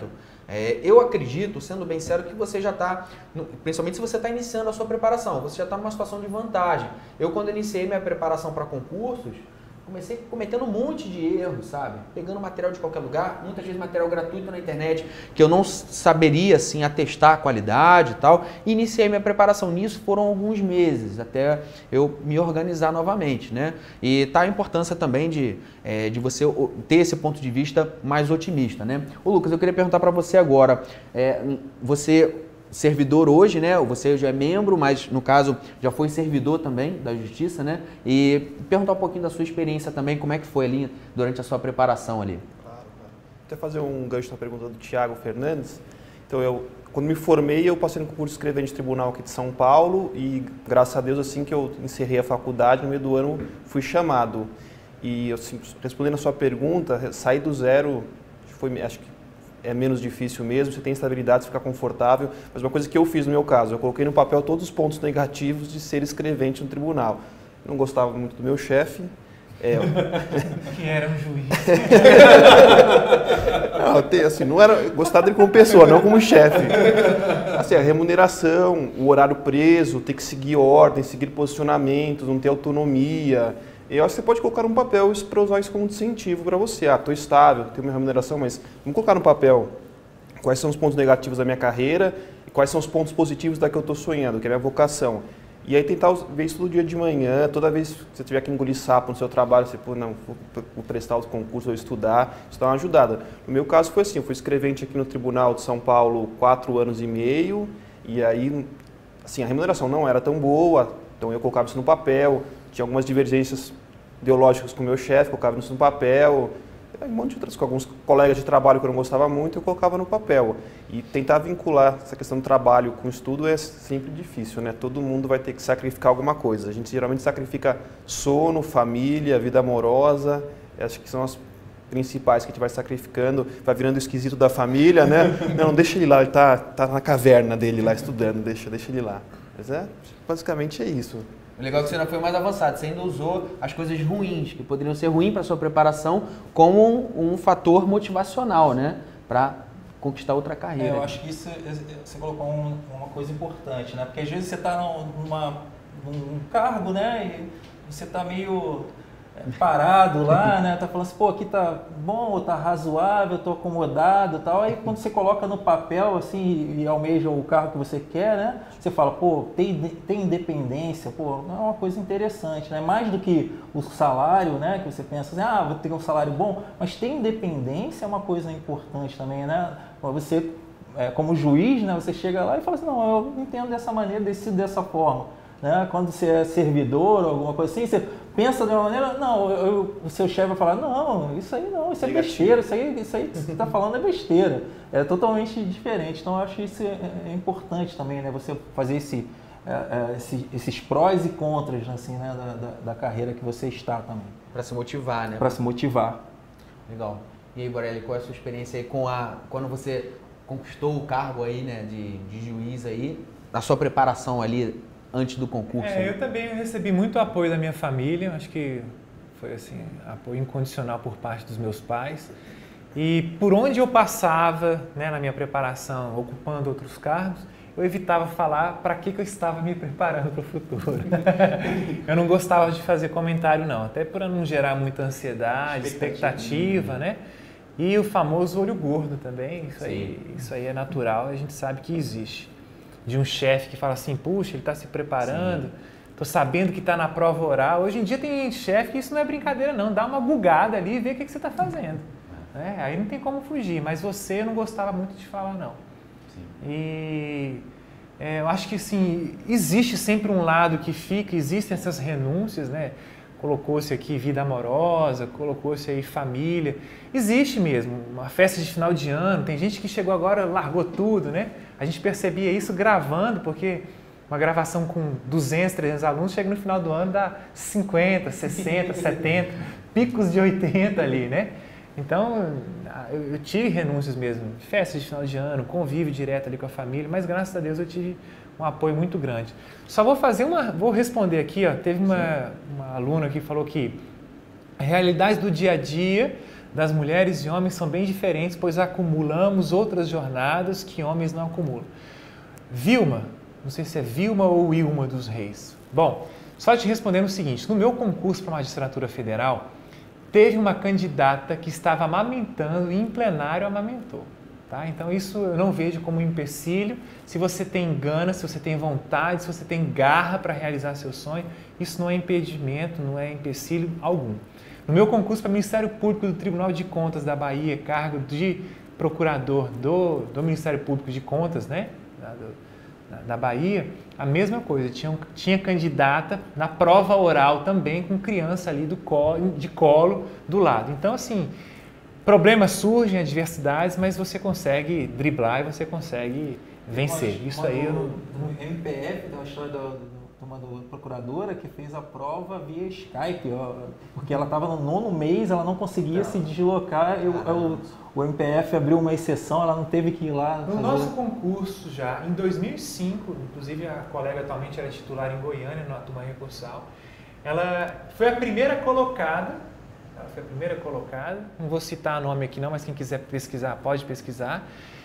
É, eu acredito, sendo bem sério, que você já está, principalmente se você está iniciando a sua preparação, você já está numa situação de vantagem. Eu, quando iniciei minha preparação para concursos, comecei cometendo um monte de erros, sabe? Pegando material de qualquer lugar, muitas vezes material gratuito na internet, que eu não saberia, assim, atestar a qualidade e tal. E iniciei minha preparação nisso, foram alguns meses, até eu me organizar novamente, né? E tá a importância também de, é, de você ter esse ponto de vista mais otimista, né? Ô Lucas, eu queria perguntar para você agora, é, você... servidor hoje, né? Você já é membro, mas no caso já foi servidor também da Justiça, né? E perguntar um pouquinho da sua experiência também, como é que foi ali durante a sua preparação ali. Claro, claro. Até fazer um gancho na pergunta do Thiago Fernandes. Então, eu, quando me formei, eu passei no concurso de escrevente de tribunal aqui de São Paulo e, graças a Deus, assim que eu encerrei a faculdade, no meio do ano, fui chamado. E, assim, respondendo a sua pergunta, sair do zero, foi, acho que é menos difícil mesmo, você tem estabilidade, você fica confortável, mas uma coisa que eu fiz no meu caso, eu coloquei no papel todos os pontos negativos de ser escrevente no tribunal. Não gostava muito do meu chefe. É, que era um juiz. não, tem, assim, não era gostar dele como pessoa, não como chefe. Assim, a remuneração, o horário preso, ter que seguir ordem, seguir posicionamentos, não ter autonomia. Eu acho que você pode colocar no papel isso para usar isso como incentivo para você. Ah, estou estável, tenho minha remuneração, mas vamos colocar no papel quais são os pontos negativos da minha carreira e quais são os pontos positivos da que eu estou sonhando, que é a minha vocação. E aí tentar ver isso todo dia de manhã, toda vez que você tiver que engolir sapo no seu trabalho, você, pô, não, vou, vou prestar o concurso, vou estudar, isso dá uma ajudada. No meu caso foi assim, eu fui escrevente aqui no Tribunal de São Paulo quatro anos e meio, e aí, assim, a remuneração não era tão boa, então eu colocava isso no papel. Tinha algumas divergências ideológicas com o meu chefe, colocava isso no papel, um monte de outras, com alguns colegas de trabalho que eu não gostava muito, eu colocava no papel. E tentar vincular essa questão do trabalho com o estudo é sempre difícil, né? Todo mundo vai ter que sacrificar alguma coisa. A gente geralmente sacrifica sono, família, vida amorosa, acho que são as principais que a gente vai sacrificando, vai virando o esquisito da família, né? Não, deixa ele lá, ele tá, tá na caverna dele lá estudando, deixa, deixa ele lá. Mas é, basicamente é isso. O legal é que você ainda foi mais avançado, você ainda usou as coisas ruins, que poderiam ser ruins para a sua preparação, como um, um fator motivacional, né? Para conquistar outra carreira. É, eu acho que isso, você colocou um, uma coisa importante, né? Porque às vezes você está numa, num cargo, né? E você está meio parado lá, né? Tá falando assim, pô, aqui tá bom, tá razoável, tô acomodado e tal. Aí quando você coloca no papel, assim, e almeja o carro que você quer, né? Você fala, pô, tem, tem independência, pô, é uma coisa interessante, né? Mais do que o salário, né? Que você pensa assim, ah, vou ter um salário bom, mas ter independência é uma coisa importante também, né? Você, é, como juiz, né? Você chega lá e fala assim, não, eu entendo dessa maneira, decido dessa forma. Né? Quando você é servidor ou alguma coisa assim, você pensa de uma maneira, não, eu, eu, o seu chefe vai falar, não, isso aí não, isso é besteira, isso aí, isso aí que você está falando é besteira, é totalmente diferente. Então eu acho que isso é, é importante também, né? Você fazer esse, é, é, esse, esses prós e contras assim, né? da, da, da carreira que você está também. Para se motivar, né? Para se motivar. Legal. E aí, Borelli, qual é a sua experiência aí com a, quando você conquistou o cargo aí, né, de, de juiz aí, a sua preparação ali antes do concurso? É, eu também recebi muito apoio da minha família, acho que foi assim, apoio incondicional por parte dos meus pais. E por onde eu passava, né, na minha preparação, ocupando outros cargos, eu evitava falar para que, que eu estava me preparando para o futuro. Eu não gostava de fazer comentário não, até para não gerar muita ansiedade, expectativa, expectativa, né? E o famoso olho gordo também, isso aí, isso aí é natural, a gente sabe que existe. De um chefe que fala assim, puxa, ele está se preparando, estou sabendo que está na prova oral. Hoje em dia tem chefe que isso não é brincadeira não, dá uma bugada ali e vê o que, que você está fazendo. É, aí não tem como fugir, mas você não gostava muito de falar não. Sim. E é, eu acho que assim, existe sempre um lado que fica, existem essas renúncias, né? Colocou-se aqui vida amorosa, colocou-se aí família. Existe mesmo, uma festa de final de ano, tem gente que chegou agora, largou tudo, né? A gente percebia isso gravando, porque uma gravação com duzentos, trezentos alunos chega no final do ano, dá cinquenta, sessenta, setenta, picos de oitenta ali, né? Então, eu tive renúncias mesmo, festas de final de ano, convívio direto ali com a família, mas graças a Deus eu tive um apoio muito grande. Só vou fazer uma, vou responder aqui, ó, teve uma, uma aluna que falou que a realidade do dia a dia das mulheres e homens são bem diferentes, pois acumulamos outras jornadas que homens não acumulam. Vilma, não sei se é Vilma ou Wilma dos Reis. Bom, só te respondendo o seguinte, no meu concurso para a magistratura federal, teve uma candidata que estava amamentando e em plenário amamentou. Tá? Então isso eu não vejo como um empecilho. Se você tem gana, se você tem vontade, se você tem garra para realizar seu sonho, isso não é impedimento, não é empecilho algum. No meu concurso para Ministério Público do Tribunal de Contas da Bahia, cargo de procurador do, do Ministério Público de Contas, né, da, do, da Bahia, a mesma coisa, tinha, um, tinha candidata na prova oral também com criança ali do colo, de colo do lado. Então, assim, problemas surgem, adversidades, mas você consegue driblar e você consegue vencer. Uma, Isso uma aí do, eu não... No M P F, tem uma história do, do, uma do procuradora que fez a prova via Skype, ó, porque ela estava no nono mês, ela não conseguia não. se deslocar, eu, eu, o M P F abriu uma exceção, ela não teve que ir lá. No fazer... nosso concurso já, em dois mil e cinco, inclusive a colega atualmente era titular em Goiânia, na turma recursal, ela foi a primeira colocada, ela foi a primeira colocada, não vou citar nome aqui não, mas quem quiser pesquisar pode pesquisar.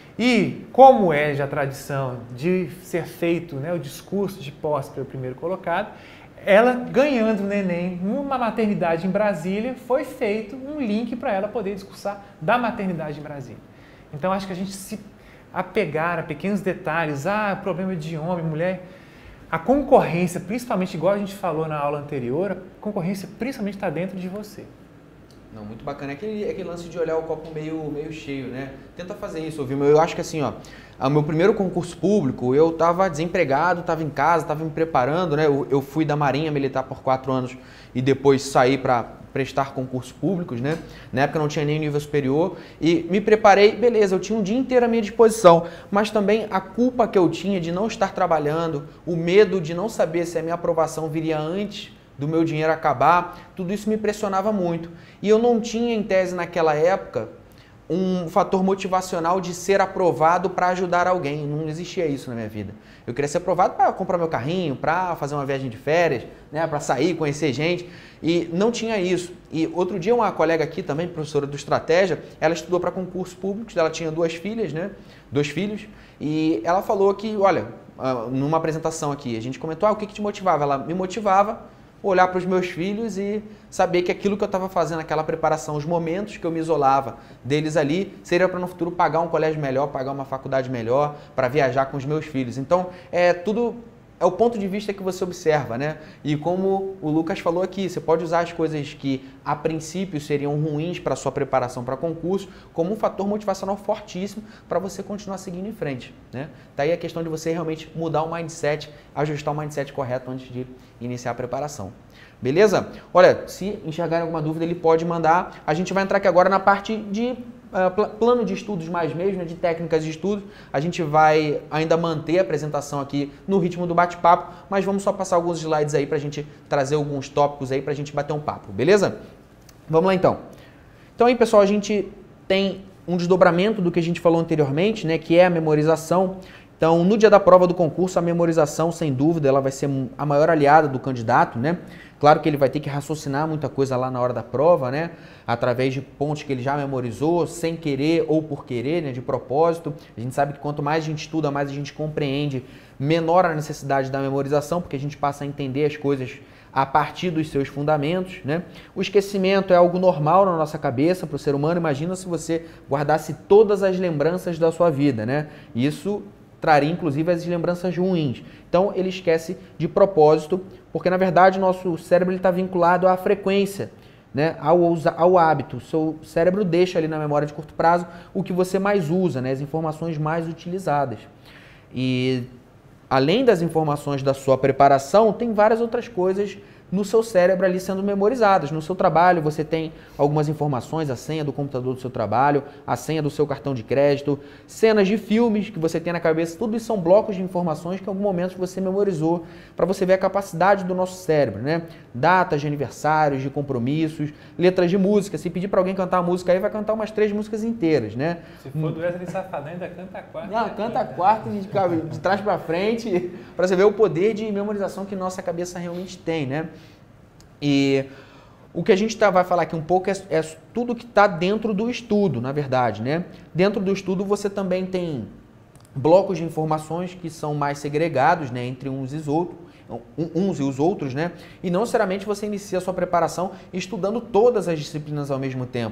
E, como é já tradição de ser feito, né, o discurso de posse pelo primeiro colocado, ela ganhando o neném numa maternidade em Brasília, foi feito um link para ela poder discursar da maternidade em Brasília. Então, acho que a gente se apegar a pequenos detalhes, ah, problema de homem, mulher, a concorrência, principalmente, igual a gente falou na aula anterior, a concorrência principalmente está dentro de você. Não, muito bacana. É aquele, é aquele lance de olhar o copo meio, meio cheio, né? Tenta fazer isso, Vilma. Eu acho que assim, ó, o meu primeiro concurso público, eu estava desempregado, estava em casa, estava me preparando, né? Eu, eu fui da Marinha Militar por quatro anos e depois saí para prestar concursos públicos, né? Na época não tinha nem nível superior e me preparei, beleza, eu tinha um dia inteiro à minha disposição, mas também a culpa que eu tinha de não estar trabalhando, o medo de não saber se a minha aprovação viria antes do meu dinheiro acabar, tudo isso me pressionava muito. E eu não tinha, em tese, naquela época, um fator motivacional de ser aprovado para ajudar alguém. Não existia isso na minha vida. Eu queria ser aprovado para comprar meu carrinho, para fazer uma viagem de férias, né, para sair, conhecer gente, e não tinha isso. E outro dia uma colega aqui também, professora do Estratégia, ela estudou para concursos públicos, ela tinha duas filhas, né, dois filhos, e ela falou que, olha, numa apresentação aqui, a gente comentou, ah, o que, que te motivava? Ela me motivava olhar para os meus filhos e saber que aquilo que eu estava fazendo, aquela preparação, os momentos que eu me isolava deles ali, seria para no futuro pagar um colégio melhor, pagar uma faculdade melhor, para viajar com os meus filhos. Então, é tudo... é o ponto de vista que você observa, né? E como o Lucas falou aqui, você pode usar as coisas que a princípio seriam ruins para a sua preparação para concurso como um fator motivacional fortíssimo para você continuar seguindo em frente, né? Daí a questão de você realmente mudar o mindset, ajustar o mindset correto antes de iniciar a preparação. Beleza? Olha, se enxergarem alguma dúvida, ele pode mandar. A gente vai entrar aqui agora na parte de Uh, pl plano de estudos mais mesmo, né, de técnicas de estudo. A gente vai ainda manter a apresentação aqui no ritmo do bate-papo, mas vamos só passar alguns slides aí para a gente trazer alguns tópicos aí para a gente bater um papo, beleza? Vamos lá então. Então aí, pessoal, a gente tem um desdobramento do que a gente falou anteriormente, né, que é a memorização. Então, no dia da prova do concurso, a memorização, sem dúvida, ela vai ser a maior aliada do candidato, né? Claro que ele vai ter que raciocinar muita coisa lá na hora da prova, né? Através de pontos que ele já memorizou, sem querer ou por querer, né? De propósito. A gente sabe que quanto mais a gente estuda, mais a gente compreende, menor a necessidade da memorização, porque a gente passa a entender as coisas a partir dos seus fundamentos, né? O esquecimento é algo normal na nossa cabeça para o ser humano. Imagina se você guardasse todas as lembranças da sua vida, né? Isso traria inclusive as lembranças ruins. Então ele esquece de propósito, porque na verdade o nosso cérebro está vinculado à frequência, né? ao, ao hábito. O seu cérebro deixa ali na memória de curto prazo o que você mais usa, né? As informações mais utilizadas. E além das informações da sua preparação, tem várias outras coisas no seu cérebro ali sendo memorizadas. No seu trabalho você tem algumas informações, a senha do computador do seu trabalho, a senha do seu cartão de crédito, cenas de filmes que você tem na cabeça, tudo isso são blocos de informações que em algum momento você memorizou, para você ver a capacidade do nosso cérebro, né? Datas de aniversários, de compromissos, letras de música. Se pedir para alguém cantar a música aí, vai cantar umas três músicas inteiras, né? Se for do Wesley Safadão, ainda canta a quarta. Não, canta a quarta de, de trás para frente, para você ver o poder de memorização que nossa cabeça realmente tem, né? E O que a gente tá, vai falar aqui um pouco é, é tudo que está dentro do estudo, na verdade, né? Dentro do estudo você também tem blocos de informações que são mais segregados, né, entre uns e os outros, uns e os outros, né? E não necessariamente você inicia a sua preparação estudando todas as disciplinas ao mesmo tempo.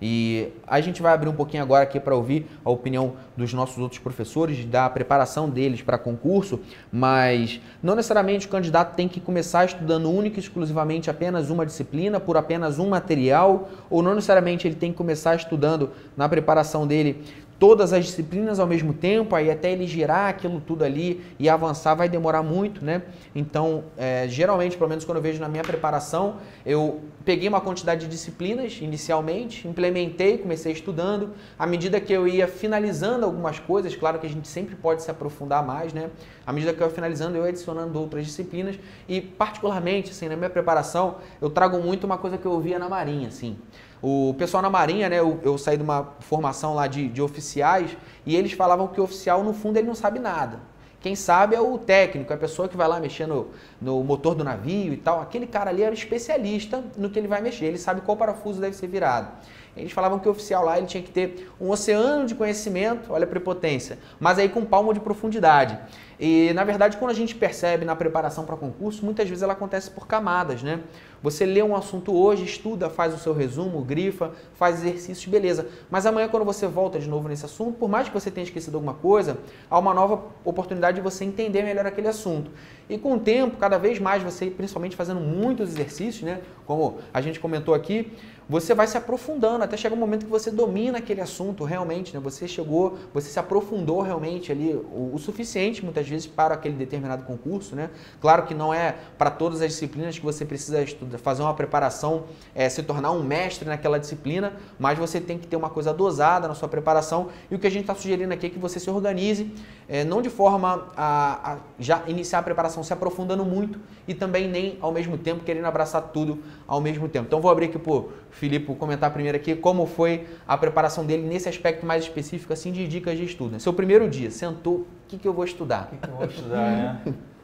E a gente vai abrir um pouquinho agora aqui para ouvir a opinião dos nossos outros professores, da preparação deles para concurso, mas não necessariamente o candidato tem que começar estudando única e exclusivamente apenas uma disciplina, por apenas um material, ou não necessariamente ele tem que começar estudando na preparação dele todas as disciplinas ao mesmo tempo, aí até ele girar aquilo tudo ali e avançar vai demorar muito, né? Então, é, geralmente, pelo menos quando eu vejo na minha preparação, eu peguei uma quantidade de disciplinas inicialmente, implementei, comecei estudando, à medida que eu ia finalizando algumas coisas, claro que a gente sempre pode se aprofundar mais, né? À medida que eu ia finalizando, eu ia adicionando outras disciplinas e, particularmente, assim, na minha preparação, eu trago muito uma coisa que eu ouvia na Marinha, assim. O pessoal na Marinha, né, eu, eu saí de uma formação lá de, de oficiais e eles falavam que o oficial, no fundo, ele não sabe nada. Quem sabe é o técnico, é a pessoa que vai lá mexer no, no motor do navio e tal. Aquele cara ali era especialista no que ele vai mexer, ele sabe qual parafuso deve ser virado. Eles falavam que o oficial lá ele tinha que ter um oceano de conhecimento, olha a prepotência, mas aí com um palmo de profundidade. E, na verdade, quando a gente percebe na preparação para concurso, muitas vezes ela acontece por camadas, né? Você lê um assunto hoje, estuda, faz o seu resumo, grifa, faz exercícios, beleza. Mas amanhã, quando você volta de novo nesse assunto, por mais que você tenha esquecido alguma coisa, há uma nova oportunidade de você entender melhor aquele assunto. E com o tempo, cada vez mais você, principalmente fazendo muitos exercícios, né? Como a gente comentou aqui, você vai se aprofundando até chegar um momento que você domina aquele assunto realmente, né? Você chegou, você se aprofundou realmente ali o, o suficiente, muitas vezes, para aquele determinado concurso, né? Claro que não é para todas as disciplinas que você precisa estudar, fazer uma preparação, é, se tornar um mestre naquela disciplina, mas você tem que ter uma coisa dosada na sua preparação e o que a gente está sugerindo aqui é que você se organize, é, não de forma a, a já iniciar a preparação se aprofundando muito e também nem ao mesmo tempo querendo abraçar tudo ao mesmo tempo. Então vou abrir aqui para o Filipe comentar primeiro aqui como foi a preparação dele nesse aspecto mais específico assim de dicas de estudo. Seu primeiro dia, sentou, o que, que eu vou estudar? O que, que eu vou estudar, né?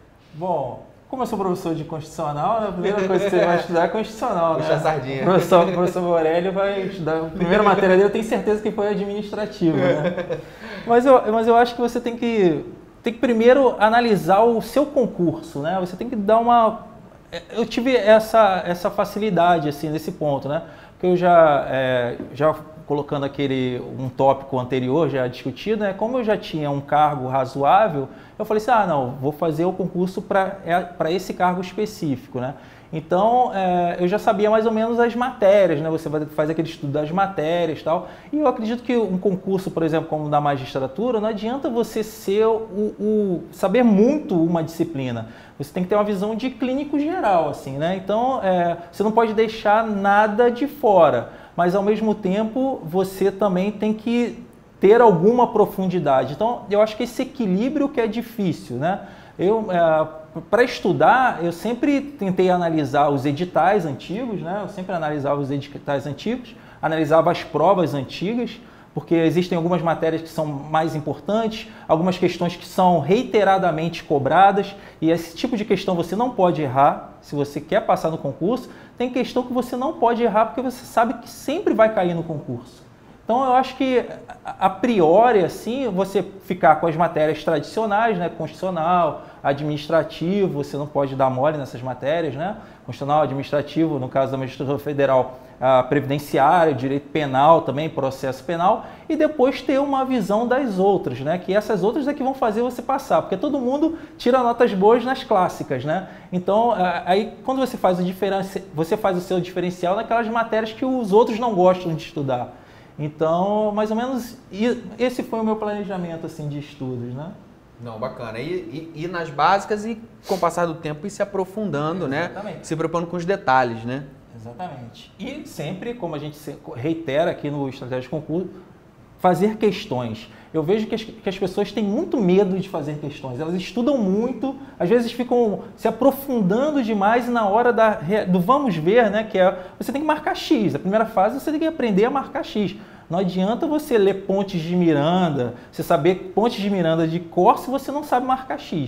Bom, como eu sou professor de Constitucional, né, a primeira coisa que você vai estudar é Constitucional, Puxa né? a sardinha. O professor, o professor Borelli vai estudar, a primeira matéria dele eu tenho certeza que foi administrativa, né? Mas eu, mas eu acho que você tem que, tem que primeiro analisar o seu concurso, né? Você tem que dar uma... Eu tive essa, essa facilidade, assim, nesse ponto, né? Porque eu já, é, já colocando aquele, um tópico anterior já discutido, né? Como eu já tinha um cargo razoável, eu falei assim, ah, não, vou fazer o concurso para é, esse cargo específico, né? Então, é, eu já sabia mais ou menos as matérias, né? Você vai fazer aquele estudo das matérias e tal. E eu acredito que um concurso, por exemplo, como da magistratura, não adianta você ser o, o saber muito uma disciplina. Você tem que ter uma visão de clínico geral, assim, né? Então, é, você não pode deixar nada de fora, mas ao mesmo tempo você também tem que ter alguma profundidade. Então, eu acho que esse equilíbrio que é difícil, né? Eu, é, para estudar, eu sempre tentei analisar os editais antigos, né? Eu sempre analisava os editais antigos, analisava as provas antigas, porque existem algumas matérias que são mais importantes, algumas questões que são reiteradamente cobradas, e esse tipo de questão você não pode errar se você quer passar no concurso. Tem questão que você não pode errar porque você sabe que sempre vai cair no concurso. Então, eu acho que, a priori, assim, você ficar com as matérias tradicionais, né, constitucional, administrativo, você não pode dar mole nessas matérias, né, constitucional, administrativo, no caso da magistratura federal, a previdenciária, direito penal também, processo penal, e depois ter uma visão das outras, né, que essas outras é que vão fazer você passar, porque todo mundo tira notas boas nas clássicas, né, então, aí, quando você faz o diferencial, você faz o seu diferencial naquelas matérias que os outros não gostam de estudar. Então, mais ou menos, esse foi o meu planejamento assim, de estudos, né? Não, bacana. E, e, e nas básicas e com o passar do tempo ir se aprofundando, Exatamente. né? Se preocupando com os detalhes, né? Exatamente. E sempre, como a gente reitera aqui no Estratégia de Concurso, fazer questões. Eu vejo que as, que as pessoas têm muito medo de fazer questões. Elas estudam muito, às vezes ficam se aprofundando demais e na hora da, do vamos ver, né, que é, você tem que marcar X. A primeira fase você tem que aprender a marcar X. Não adianta você ler Pontes de Miranda, você saber Pontes de Miranda de cor se você não sabe marcar X.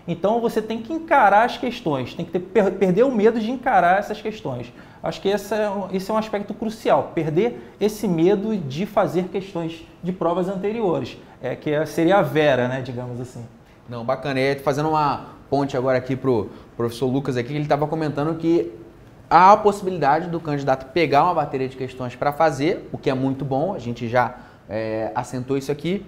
Então você tem que encarar as questões, tem que ter, per, perder o medo de encarar essas questões. Acho que esse é, esse é um aspecto crucial, perder esse medo de fazer questões de provas anteriores, é, que seria a Vera, né, digamos assim. Não, bacana. E aí, fazendo uma ponte agora aqui para o professor Lucas aqui, ele estava comentando que há a possibilidade do candidato pegar uma bateria de questões para fazer, o que é muito bom, a gente já é, assentou isso aqui,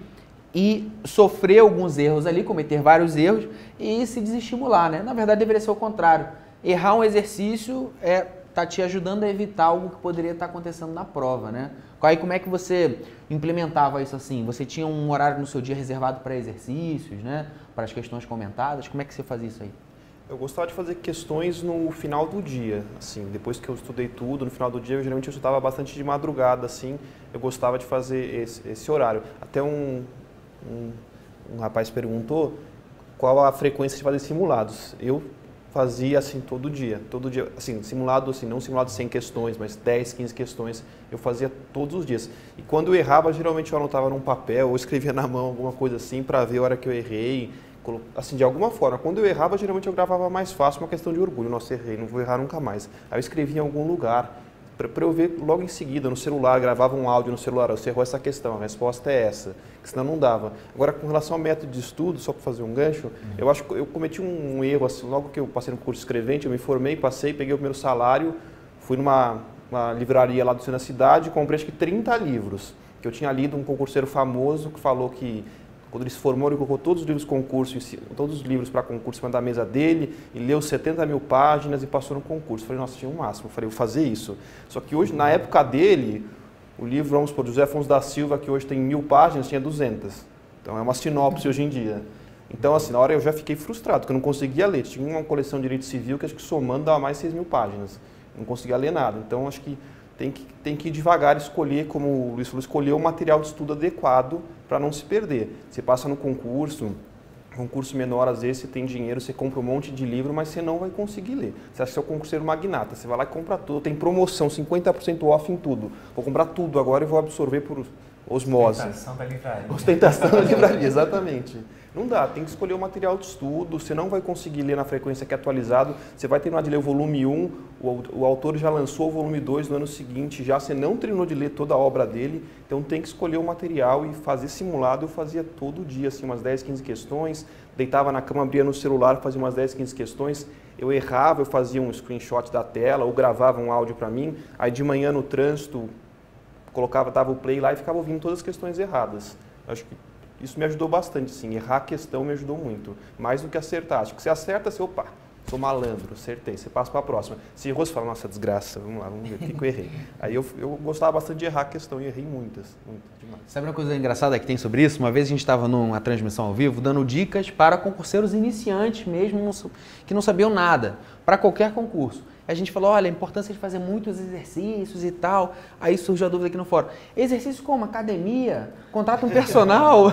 e sofrer alguns erros ali, cometer vários erros e se desestimular, né? Na verdade, deveria ser o contrário. Errar um exercício é tá te ajudando a evitar algo que poderia estar acontecendo na prova, né? Aí como é que você implementava isso assim? Você tinha um horário no seu dia reservado para exercícios, né? Para as questões comentadas? Como é que você fazia isso aí? Eu gostava de fazer questões no final do dia, assim, depois que eu estudei tudo, no final do dia, eu geralmente eu estudava bastante de madrugada, assim, eu gostava de fazer esse, esse horário. Até um, um, um rapaz perguntou qual a frequência de fazer simulados. Eu fazia assim todo dia, todo dia, assim, simulado assim, não simulado cem questões, mas dez, quinze questões, eu fazia todos os dias. E quando eu errava, geralmente eu anotava num papel ou escrevia na mão alguma coisa assim para ver a hora que eu errei, assim, de alguma forma. Quando eu errava, geralmente eu gravava mais fácil, uma questão de orgulho, nossa, errei, não vou errar nunca mais. Aí eu escrevia em algum lugar, para eu ver logo em seguida, no celular, gravava um áudio no celular, você errou essa questão, a resposta é essa, que senão não dava. Agora, com relação ao método de estudo, só para fazer um gancho, uhum. eu acho que eu cometi um erro, assim, logo que eu passei no curso escrevente, eu me formei, passei, peguei o primeiro salário, fui numa uma livraria lá do centro da cidade e comprei acho que trinta livros, que eu tinha lido um concurseiro famoso que falou que quando ele se formou, ele colocou todos os livros concurso, todos os livros para concurso em cima da mesa dele e leu setenta mil páginas e passou no concurso. Eu falei, nossa, tinha um máximo. Eu falei, vou fazer isso. Só que hoje, na época dele, o livro, vamos por José Afonso da Silva, que hoje tem mil páginas, tinha duzentas. Então é uma sinopse hoje em dia. Então, assim, na hora eu já fiquei frustrado, porque eu não conseguia ler. Tinha uma coleção de direito civil que acho que somando dava mais de seis mil páginas. Eu não conseguia ler nada. Então, acho que tem que, tem que ir devagar, escolher, como o Luiz falou, escolher o material de estudo adequado para não se perder. Você passa no concurso, concurso menor, às vezes você tem dinheiro, você compra um monte de livro, mas você não vai conseguir ler. Você acha que você é um concurseiro magnata, você vai lá e compra tudo, tem promoção, cinquenta por cento off em tudo. Vou comprar tudo agora e vou absorver por osmose. Ostentação da livraria. Ostentação da livraria, exatamente. Não dá, tem que escolher o material de estudo, você não vai conseguir ler na frequência que é atualizado, você vai terminar de ler o volume um, o, o autor já lançou o volume dois no ano seguinte, já você não terminou de ler toda a obra dele, então tem que escolher o material e fazer simulado. Eu fazia todo dia, assim, umas dez, quinze questões, deitava na cama, abria no celular, fazia umas dez, quinze questões, eu errava, eu fazia um screenshot da tela ou gravava um áudio para mim, aí de manhã no trânsito, colocava, dava o play lá e ficava ouvindo todas as questões erradas. Eu acho que isso me ajudou bastante, sim. Errar a questão me ajudou muito. Mais do que acertar. Acho que você acerta, você, opa, sou malandro, acertei. Você passa para a próxima. Se errou, você fala, nossa, desgraça, vamos lá, vamos ver o que, que eu errei. Aí eu, eu gostava bastante de errar a questão e errei muitas, muito, demais. Sabe uma coisa engraçada que tem sobre isso? Uma vez a gente estava numa transmissão ao vivo dando dicas para concurseiros iniciantes mesmo, que não sabiam nada, para qualquer concurso. A gente falou, olha, a importância de fazer muitos exercícios e tal. Aí surgiu a dúvida aqui no fórum. Exercício como? Academia? Contrata um personal?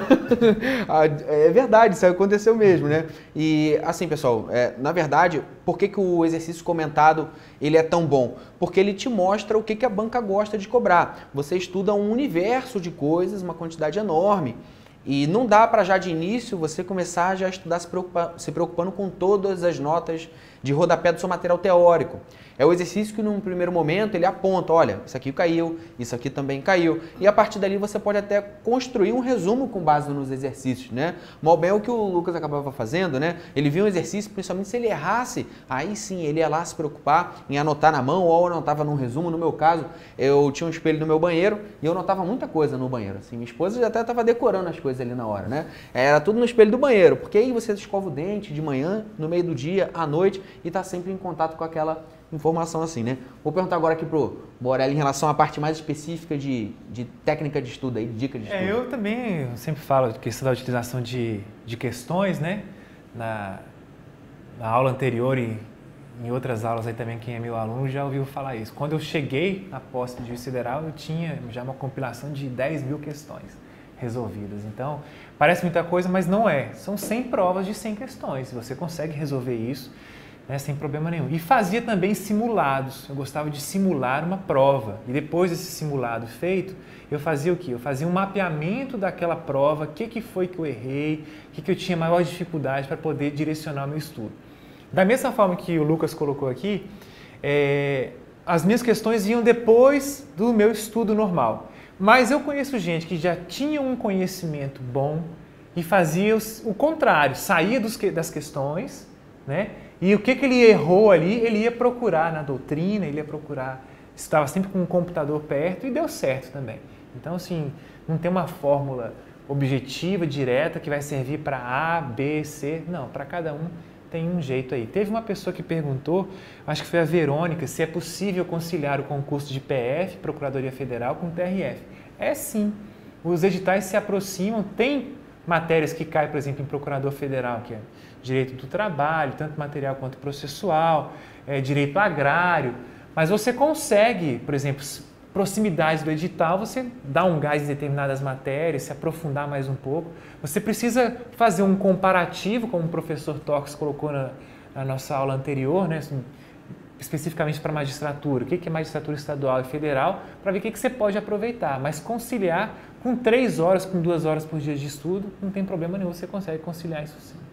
É verdade, isso aconteceu mesmo, né? E assim, pessoal, é, na verdade, por que, que o exercício comentado ele é tão bom? Porque ele te mostra o que, que a banca gosta de cobrar. Você estuda um universo de coisas, uma quantidade enorme. E não dá para já de início você começar já a estudar se, preocupa, se preocupando com todas as notas de rodapé do seu material teórico. É o exercício que num primeiro momento ele aponta, olha, isso aqui caiu, isso aqui também caiu. E a partir dali você pode até construir um resumo com base nos exercícios, né? Mal bem é o que o Lucas acabava fazendo, né? Ele via um exercício, principalmente se ele errasse, aí sim ele ia lá se preocupar em anotar na mão ou anotava num resumo. No meu caso, eu tinha um espelho no meu banheiro e eu anotava muita coisa no banheiro. Assim, minha esposa já até estava decorando as coisas ali na hora, né? Era tudo no espelho do banheiro, porque aí você escova o dente de manhã, no meio do dia, à noite e está sempre em contato com aquela informação assim, né? Vou perguntar agora aqui pro Borelli em relação à parte mais específica de, de técnica de estudo aí, dica de estudo. É, eu também sempre falo de questão da utilização de, de questões, né? Na, na aula anterior e em outras aulas aí também, quem é meu aluno já ouviu falar isso. Quando eu cheguei na posse de juiz federal, eu tinha já uma compilação de dez mil questões resolvidas. Então, parece muita coisa, mas não é. São cem provas de cem questões. Você consegue resolver isso. né, sem problema nenhum. E fazia também simulados, eu gostava de simular uma prova. E depois desse simulado feito, eu fazia o quê? Eu fazia um mapeamento daquela prova, o que, que foi que eu errei, o que, que eu tinha maior dificuldade para poder direcionar o meu estudo. Da mesma forma que o Lucas colocou aqui, é, as minhas questões iam depois do meu estudo normal. Mas eu conheço gente que já tinha um conhecimento bom e fazia o contrário, saía dos, das questões, né? E o que, que ele errou ali, ele ia procurar na doutrina, ele ia procurar, estava sempre com um computador perto e deu certo também. Então, assim, não tem uma fórmula objetiva, direta, que vai servir para A, B, C. Não, para cada um tem um jeito aí. Teve uma pessoa que perguntou, acho que foi a Verônica, se é possível conciliar o concurso de P F, Procuradoria Federal, com T R F. É sim. Os editais se aproximam, tem matérias que caem, por exemplo, em Procurador Federal, que é direito do trabalho, tanto material quanto processual, é, direito agrário, mas você consegue, por exemplo, proximidade do edital, você dá um gás em determinadas matérias, se aprofundar mais um pouco. Você precisa fazer um comparativo, como o professor Tox colocou na, na nossa aula anterior, né, assim, especificamente para magistratura, o que é magistratura estadual e federal, para ver o que você pode aproveitar. Mas conciliar com três horas, com duas horas por dia de estudo, não tem problema nenhum, você consegue conciliar isso sim.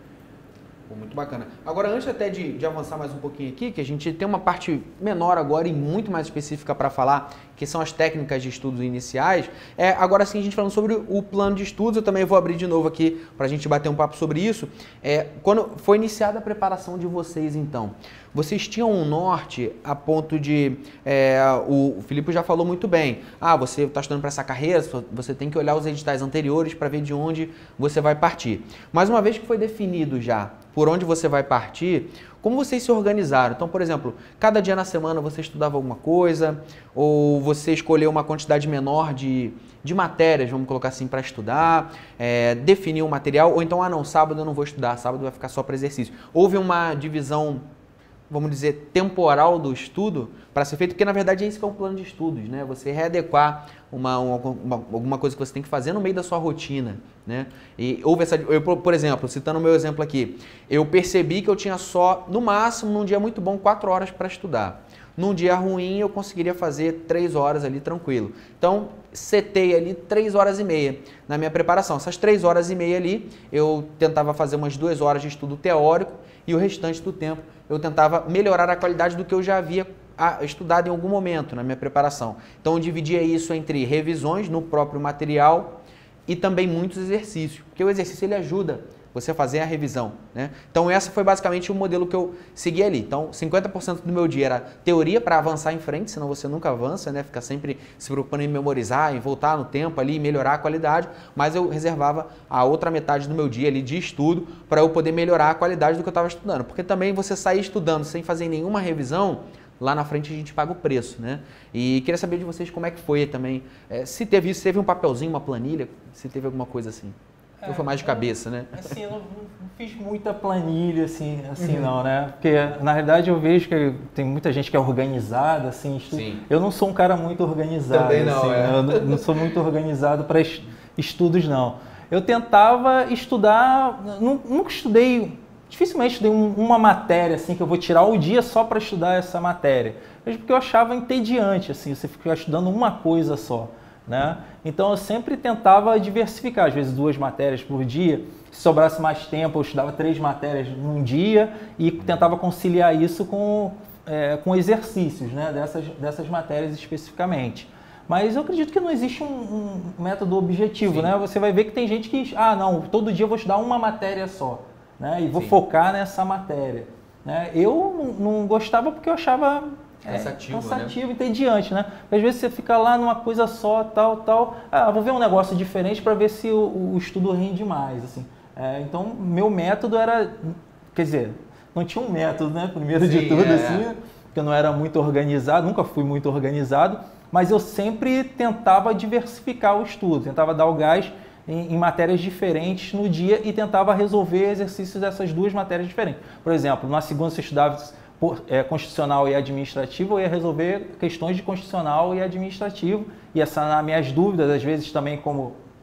Muito bacana. Agora, antes até de, de avançar mais um pouquinho aqui, que a gente tem uma parte menor agora e muito mais específica para falar, que são as técnicas de estudos iniciais, é, agora sim a gente falando sobre o plano de estudos, eu também vou abrir de novo aqui para a gente bater um papo sobre isso. É, quando foi iniciada a preparação de vocês, então, vocês tinham um norte a ponto de, é, o Filipe já falou muito bem, ah, você está estudando para essa carreira, você tem que olhar os editais anteriores para ver de onde você vai partir. Mas uma vez que foi definido já por onde você vai partir, como vocês se organizaram? Então, por exemplo, cada dia na semana você estudava alguma coisa, ou você escolheu uma quantidade menor de, de matérias, vamos colocar assim, para estudar, é, definir um material, ou então, ah não, sábado eu não vou estudar, sábado vai ficar só para exercício. Houve uma divisão, vamos dizer, temporal do estudo para ser feito, porque na verdade é isso que é um plano de estudos, né? Você readequar uma, uma, uma, alguma coisa que você tem que fazer no meio da sua rotina, né? E houve essa, eu, por exemplo, citando o meu exemplo aqui, eu percebi que eu tinha só, no máximo, num dia muito bom, quatro horas para estudar. Num dia ruim, eu conseguiria fazer três horas ali tranquilo. Então, setei ali três horas e meia na minha preparação. Essas três horas e meia ali, eu tentava fazer umas duas horas de estudo teórico e o restante do tempo eu tentava melhorar a qualidade do que eu já havia estudado em algum momento na minha preparação. Então, eu dividia isso entre revisões no próprio material e também muitos exercícios, porque o exercício ele ajuda você a fazer a revisão, né? Então, essa foi basicamente o modelo que eu segui ali. Então, cinquenta por cento do meu dia era teoria para avançar em frente, senão você nunca avança, né? Fica sempre se preocupando em memorizar, em voltar no tempo ali, melhorar a qualidade, mas eu reservava a outra metade do meu dia ali de estudo para eu poder melhorar a qualidade do que eu estava estudando. Porque também você sair estudando sem fazer nenhuma revisão, lá na frente a gente paga o preço, né? E queria saber de vocês como é que foi também, é, se teve isso, se teve um papelzinho, uma planilha, se teve alguma coisa assim. É, ou foi mais de cabeça, né? Assim, eu não, não fiz muita planilha, assim, assim uhum. não, né? Porque, na realidade, eu vejo que tem muita gente que é organizada, assim, estu... eu não sou um cara muito organizado. Também não, assim, é. Eu não, não sou muito organizado para estudos, não. Eu tentava estudar, nunca estudei, dificilmente estudei uma matéria, assim, que eu vou tirar o dia só para estudar essa matéria. Mesmo porque eu achava entediante, assim, você ficar estudando uma coisa só. Né? Então eu sempre tentava diversificar, às vezes duas matérias por dia, se sobrasse mais tempo eu estudava três matérias num dia e tentava conciliar isso com, é, com exercícios, né? dessas, dessas matérias especificamente. Mas eu acredito que não existe um, um método objetivo, né? Você vai ver que tem gente que, ah não, todo dia eu vou estudar uma matéria só, né? E vou Sim. focar nessa matéria. Né? Eu não, não gostava porque eu achava... Cansativo, é, cansativo, né? entediante, né? Às vezes você fica lá numa coisa só, tal, tal. Ah, vou ver um negócio diferente para ver se o, o estudo rende mais, assim. É, então, meu método era, quer dizer, não tinha um método, né? Primeiro Sim, de tudo, é. assim, porque eu não era muito organizado, nunca fui muito organizado, mas eu sempre tentava diversificar o estudo, tentava dar o gás em, em matérias diferentes no dia e tentava resolver exercícios dessas duas matérias diferentes. Por exemplo, na segunda você estudava Por, é, constitucional e administrativo, eu ia resolver questões de constitucional e administrativo, ia sanar minhas dúvidas, às vezes também, como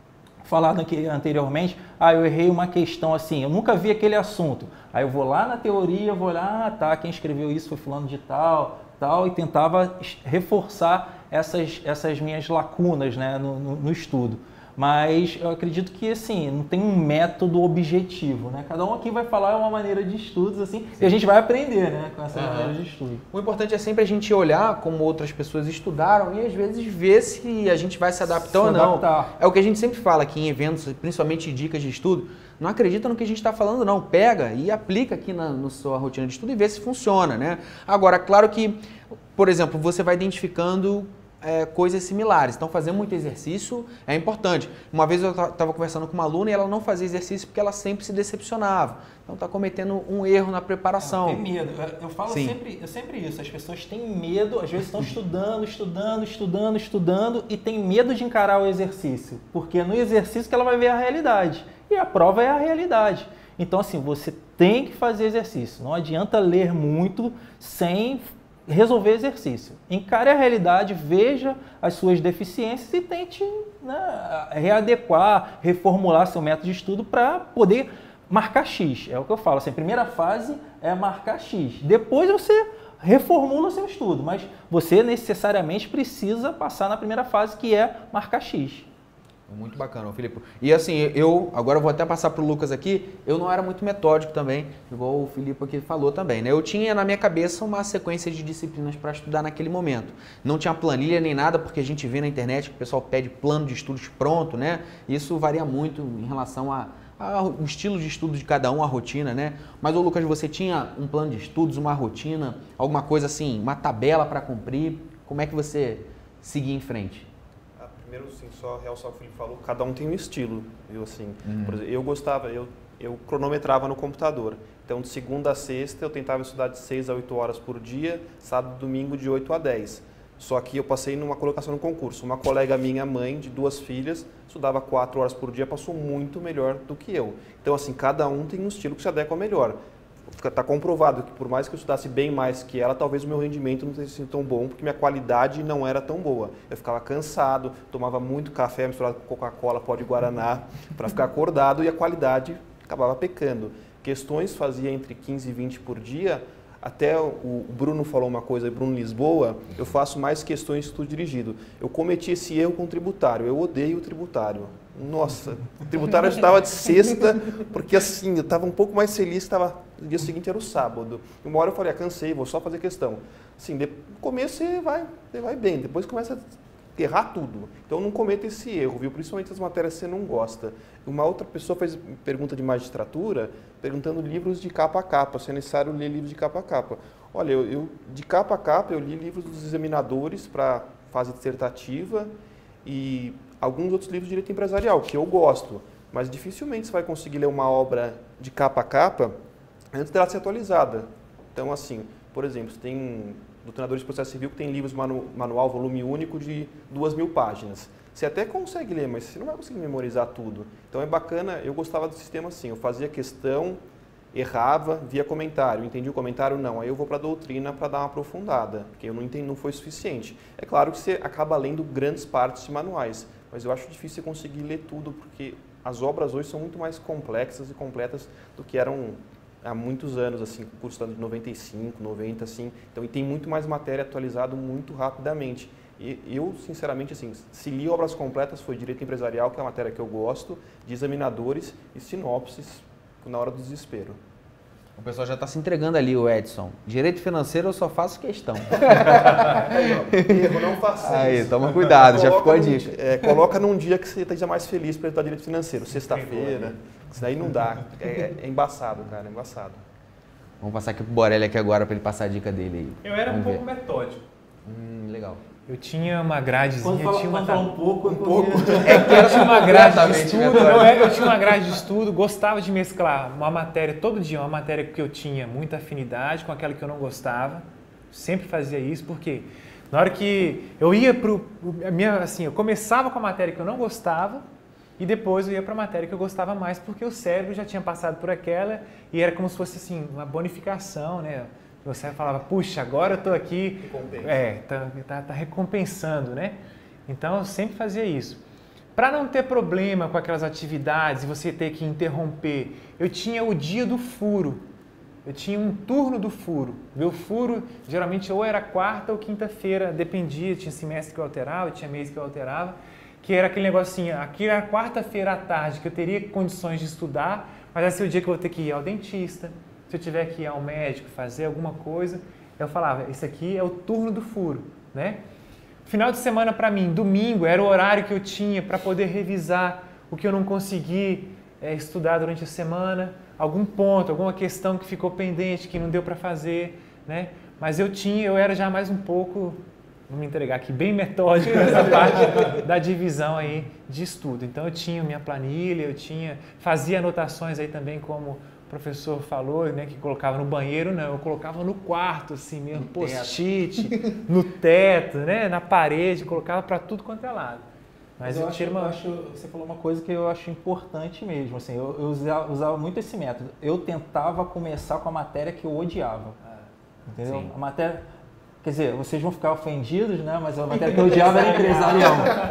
falado aqui anteriormente, ah, eu errei uma questão assim, eu nunca vi aquele assunto. Aí eu vou lá na teoria, vou lá, ah, tá, quem escreveu isso foi fulano de tal, tal, e tentava reforçar essas, essas minhas lacunas, né, no, no, no estudo. Mas eu acredito que, assim, não tem um método objetivo, né? Cada um aqui vai falar uma maneira de estudos, assim, Sim. e a gente vai aprender, né, com essa uhum. maneira de estudo. O importante é sempre a gente olhar como outras pessoas estudaram e, às vezes, ver se a gente vai se adaptar se ou não. Adaptar. É o que a gente sempre fala aqui em eventos, principalmente dicas de estudo. Não acredita no que a gente está falando, não. Pega e aplica aqui na, na sua rotina de estudo e vê se funciona, né? Agora, claro que, por exemplo, você vai identificando É, coisas similares. Então, fazer muito exercício é importante. Uma vez eu estava conversando com uma aluna e ela não fazia exercício porque ela sempre se decepcionava. Então, está cometendo um erro na preparação. É, tem medo. Eu falo sempre, eu sempre isso. As pessoas têm medo, às vezes estão estudando, estudando, estudando, estudando e tem medo de encarar o exercício. Porque é no exercício que ela vai ver a realidade. E a prova é a realidade. Então, assim, você tem que fazer exercício. Não adianta ler muito sem resolver exercício. Encare a realidade, veja as suas deficiências e tente, né, readequar, reformular seu método de estudo para poder marcar X. É o que eu falo. Assim, a primeira fase é marcar X. Depois você reformula seu estudo, mas você necessariamente precisa passar na primeira fase, que é marcar X. Muito bacana, Filipe. E assim, eu, agora eu vou até passar para o Lucas aqui, eu não era muito metódico também, igual o Filipe aqui falou também, né? Eu tinha na minha cabeça uma sequência de disciplinas para estudar naquele momento. Não tinha planilha nem nada, porque a gente vê na internet que o pessoal pede plano de estudos pronto, né? Isso varia muito em relação a, a o estilo de estudo de cada um, a rotina, né? Mas, ô Lucas, você tinha um plano de estudos, uma rotina, alguma coisa assim, uma tabela para cumprir? Como é que você seguia em frente? Primeiro, assim, só realçar o que o Felipe falou, cada um tem um estilo, viu, assim, uhum. por exemplo, eu gostava, eu, eu cronometrava no computador, então de segunda a sexta eu tentava estudar de seis a oito horas por dia, sábado e domingo de oito a dez, só que eu passei numa colocação no concurso, uma colega minha, mãe, de duas filhas, estudava quatro horas por dia, passou muito melhor do que eu, então assim, cada um tem um estilo que se adequa melhor. Está comprovado que por mais que eu estudasse bem mais que ela, talvez o meu rendimento não tenha sido tão bom, porque minha qualidade não era tão boa. Eu ficava cansado, tomava muito café misturado com Coca-Cola, pó de Guaraná, para ficar acordado e a qualidade acabava pecando. Questões fazia entre quinze e vinte por dia, até o Bruno falou uma coisa, Bruno Lisboa, eu faço mais questões de estudo dirigido. Eu cometi esse erro com o tributário, eu odeio o tributário. Nossa, o tributário eu estava de sexta, porque assim, eu estava um pouco mais feliz, estava, no dia seguinte era o sábado. E uma hora eu falei, ah, cansei, vou só fazer questão. Assim, no começo você vai, você vai bem, depois começa a errar tudo. Então não cometa esse erro, viu? Principalmente as matérias que você não gosta. Uma outra pessoa fez pergunta de magistratura, perguntando livros de capa a capa, se é necessário ler livros de capa a capa. Olha, eu, eu de capa a capa eu li livros dos examinadores para fase dissertativa e alguns outros livros de direito empresarial, que eu gosto, mas dificilmente você vai conseguir ler uma obra de capa a capa antes dela ser atualizada. Então, assim, por exemplo, você tem doutrinadores de processo civil que tem livros manu, manual, volume único de duas mil páginas. Você até consegue ler, mas você não vai conseguir memorizar tudo. Então é bacana, eu gostava do sistema assim, eu fazia questão, errava, via comentário, entendi o comentário, não, aí eu vou para a doutrina para dar uma aprofundada, porque eu não entendi, não foi suficiente. É claro que você acaba lendo grandes partes de manuais, mas eu acho difícil você conseguir ler tudo, porque as obras hoje são muito mais complexas e completas do que eram há muitos anos, assim, o curso de noventa e cinco, noventa, assim, então e tem muito mais matéria atualizada muito rapidamente. E eu, sinceramente, assim, se li obras completas foi Direito Empresarial, que é a matéria que eu gosto, de examinadores e sinopses na hora do desespero. O pessoal já está se entregando ali, o Edson. Direito financeiro eu só faço questão. Erro, não faça Aí, isso. toma cuidado, já ficou a dica. Num, é, coloca num dia que você esteja mais feliz para estudar direito financeiro. Sexta-feira, isso daí não dá. É, é embaçado, cara, é embaçado. Vamos passar aqui pro Borelli aqui agora para ele passar a dica dele aí. Eu era Vamos um pouco ver. metódico. Hum, legal. Eu tinha uma gradezinha, Quando fala, tinha uma, quando fala um pouco, um pouco. É que eu tinha uma grade de estudo, metódico. não é? Eu tinha uma grade de estudo, gostava de mesclar uma matéria, todo dia uma matéria que eu tinha muita afinidade com aquela que eu não gostava. Sempre fazia isso, porque na hora que eu ia pro, a minha, assim, eu começava com a matéria que eu não gostava e depois eu ia para a matéria que eu gostava mais, porque o cérebro já tinha passado por aquela e era como se fosse assim, uma bonificação, né? Você falava, puxa, agora eu estou aqui, Recompensa. é, tá, tá, tá recompensando, né? Então, eu sempre fazia isso. para não ter problema com aquelas atividades e você ter que interromper, eu tinha o dia do furo. Eu tinha um turno do furo. Meu furo, geralmente, ou era quarta ou quinta-feira, dependia, tinha semestre que eu alterava, tinha mês que eu alterava, que era aquele negocinho, aqui era quarta-feira à tarde, que eu teria condições de estudar, mas vai ser o dia que eu vou ter que ir ao dentista, se eu tiver que ir ao médico, fazer alguma coisa, eu falava, esse aqui é o turno do furo, né? Final de semana para mim, domingo, era o horário que eu tinha para poder revisar o que eu não consegui é, estudar durante a semana, algum ponto, alguma questão que ficou pendente, que não deu para fazer, né? Mas eu tinha, eu era já mais um pouco, vou me entregar aqui, bem metódico nessa parte da divisão aí de estudo. Então eu tinha minha planilha, eu tinha, fazia anotações aí também, como o professor falou, né, que colocava no banheiro, não, eu colocava no quarto, assim mesmo, post-it, no teto, né, na parede, colocava para tudo quanto é lado. Mas, Mas eu, eu, acho, uma... eu acho, você falou uma coisa que eu acho importante mesmo, assim, eu, eu usava, usava muito esse método. Eu tentava começar com a matéria que eu odiava, ah, entendeu? Sim. A matéria, quer dizer, vocês vão ficar ofendidos, né? Mas a matéria que eu odiava era empresarial.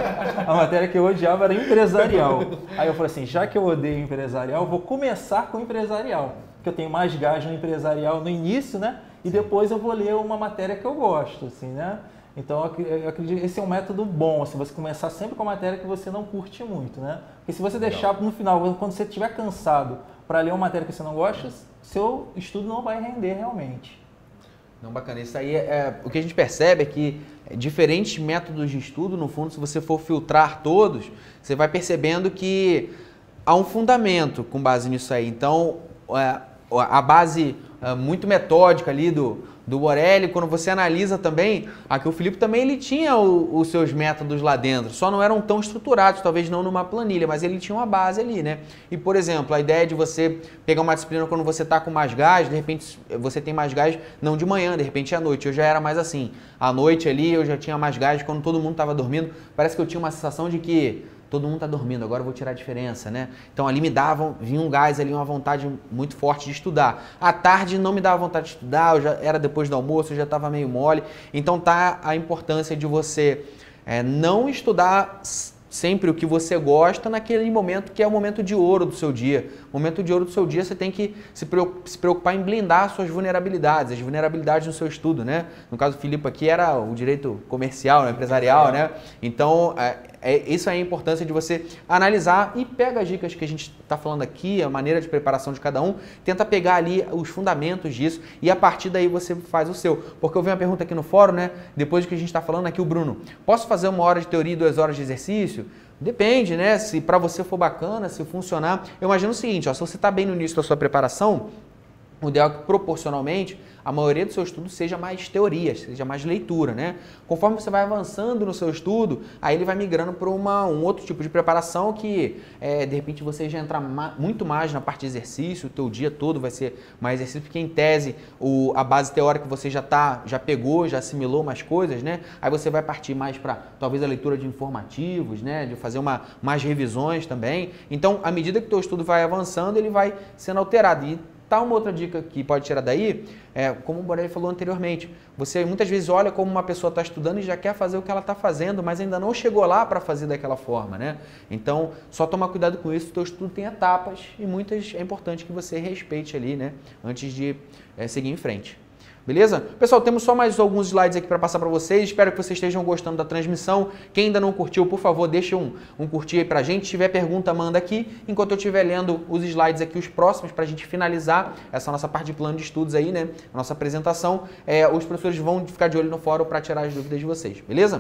A matéria que eu odiava era empresarial. Aí eu falei assim, já que eu odeio empresarial, eu vou começar com empresarial, porque eu tenho mais gás no empresarial no início, né? E depois eu vou ler uma matéria que eu gosto, assim, né? Então, eu acredito que esse é um método bom, assim, você começar sempre com a matéria que você não curte muito, né? Porque se você deixar no final, quando você estiver cansado para ler uma matéria que você não gosta, seu estudo não vai render realmente. Não, bacana. Isso aí, é, é, o que a gente percebe é que diferentes métodos de estudo, no fundo, se você for filtrar todos, você vai percebendo que há um fundamento com base nisso aí. Então, é, a base é, muito metódica ali do... do Borelli, quando você analisa também, aqui o Felipe também ele tinha o, os seus métodos lá dentro, só não eram tão estruturados, talvez não numa planilha, mas ele tinha uma base ali, né? E, por exemplo, a ideia de você pegar uma disciplina quando você está com mais gás, de repente você tem mais gás, não de manhã, de repente à noite. Eu já era mais assim, à noite ali eu já tinha mais gás, quando todo mundo estava dormindo, parece que eu tinha uma sensação de que todo mundo está dormindo, agora eu vou tirar a diferença, né? Então ali me davam, vinha um gás ali, uma vontade muito forte de estudar. À tarde não me dava vontade de estudar, eu já era depois do almoço, eu já estava meio mole. Então tá a importância de você é, não estudar sempre o que você gosta naquele momento que é o momento de ouro do seu dia. O momento de ouro do seu dia você tem que se preocupar em blindar suas vulnerabilidades, as vulnerabilidades no seu estudo, né? No caso do Filipe aqui era o direito comercial, né? Empresarial, né? Então, é, é, isso aí é a importância de você analisar e pega as dicas que a gente está falando aqui, a maneira de preparação de cada um, tenta pegar ali os fundamentos disso e a partir daí você faz o seu. Porque eu vi uma pergunta aqui no fórum, né? Depois do que a gente está falando aqui, o Bruno, posso fazer uma hora de teoria e duas horas de exercício? Depende, né? Se para você for bacana, se funcionar. Eu imagino o seguinte, ó, se você está bem no início da sua preparação, o ideal é que proporcionalmente a maioria do seu estudo seja mais teoria, seja mais leitura, né? Conforme você vai avançando no seu estudo, aí ele vai migrando para um outro tipo de preparação que, é, de repente, você já entra ma muito mais na parte de exercício, o teu dia todo vai ser mais exercício, porque em tese o, a base teórica você já, tá, já pegou, já assimilou mais coisas, né? Aí você vai partir mais para, talvez, a leitura de informativos, né? De fazer uma, mais revisões também. Então, à medida que o teu estudo vai avançando, ele vai sendo alterado. E tá uma outra dica que pode tirar daí, é, como o Borelli falou anteriormente, você muitas vezes olha como uma pessoa está estudando e já quer fazer o que ela está fazendo, mas ainda não chegou lá para fazer daquela forma, né? Então, só tomar cuidado com isso, o teu estudo tem etapas e muitas é importante que você respeite ali, né? Antes de é, seguir em frente. Beleza? Pessoal, temos só mais alguns slides aqui para passar para vocês. Espero que vocês estejam gostando da transmissão. Quem ainda não curtiu, por favor, deixa um, um curtir aí para a gente. Se tiver pergunta, manda aqui. Enquanto eu estiver lendo os slides aqui, os próximos, para a gente finalizar essa nossa parte de plano de estudos aí, né? A nossa apresentação. É, os professores vão ficar de olho no fórum para tirar as dúvidas de vocês. Beleza?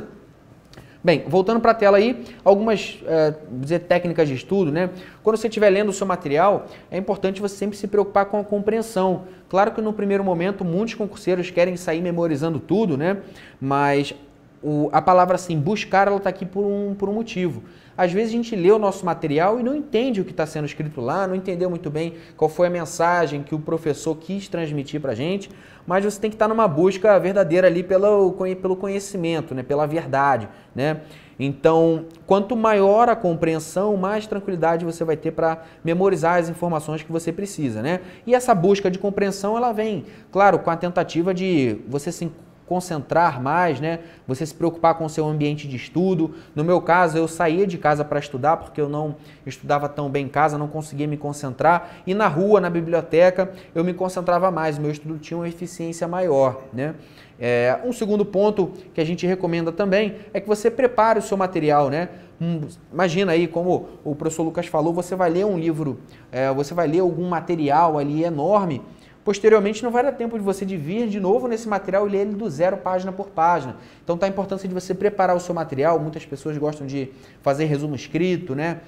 Bem, voltando para a tela aí, algumas é, dizer, técnicas de estudo, né? Quando você estiver lendo o seu material, é importante você sempre se preocupar com a compreensão. Claro que no primeiro momento, muitos concurseiros querem sair memorizando tudo, né? Mas o, a palavra assim, buscar, ela está aqui por um, por um motivo. Às vezes a gente lê o nosso material e não entende o que está sendo escrito lá, não entendeu muito bem qual foi a mensagem que o professor quis transmitir para a gente, mas você tem que estar numa busca verdadeira ali pelo, pelo conhecimento, né? Pela verdade, né? Então, quanto maior a compreensão, mais tranquilidade você vai ter para memorizar as informações que você precisa, né? E essa busca de compreensão, ela vem, claro, com a tentativa de você se concentrar mais, né? Você se preocupar com o seu ambiente de estudo. No meu caso, eu saía de casa para estudar porque eu não estudava tão bem em casa, não conseguia me concentrar. E na rua, na biblioteca, eu me concentrava mais, meu estudo tinha uma eficiência maior, né? É, um segundo ponto que a gente recomenda também é que você prepare o seu material, né? Hum, imagina aí, como o professor Lucas falou, você vai ler um livro, é, você vai ler algum material ali enorme. Posteriormente, não vai dar tempo de você de vir de novo nesse material e ler ele do zero, página por página. Então, está a importância de você preparar o seu material. Muitas pessoas gostam de fazer resumo escrito, né?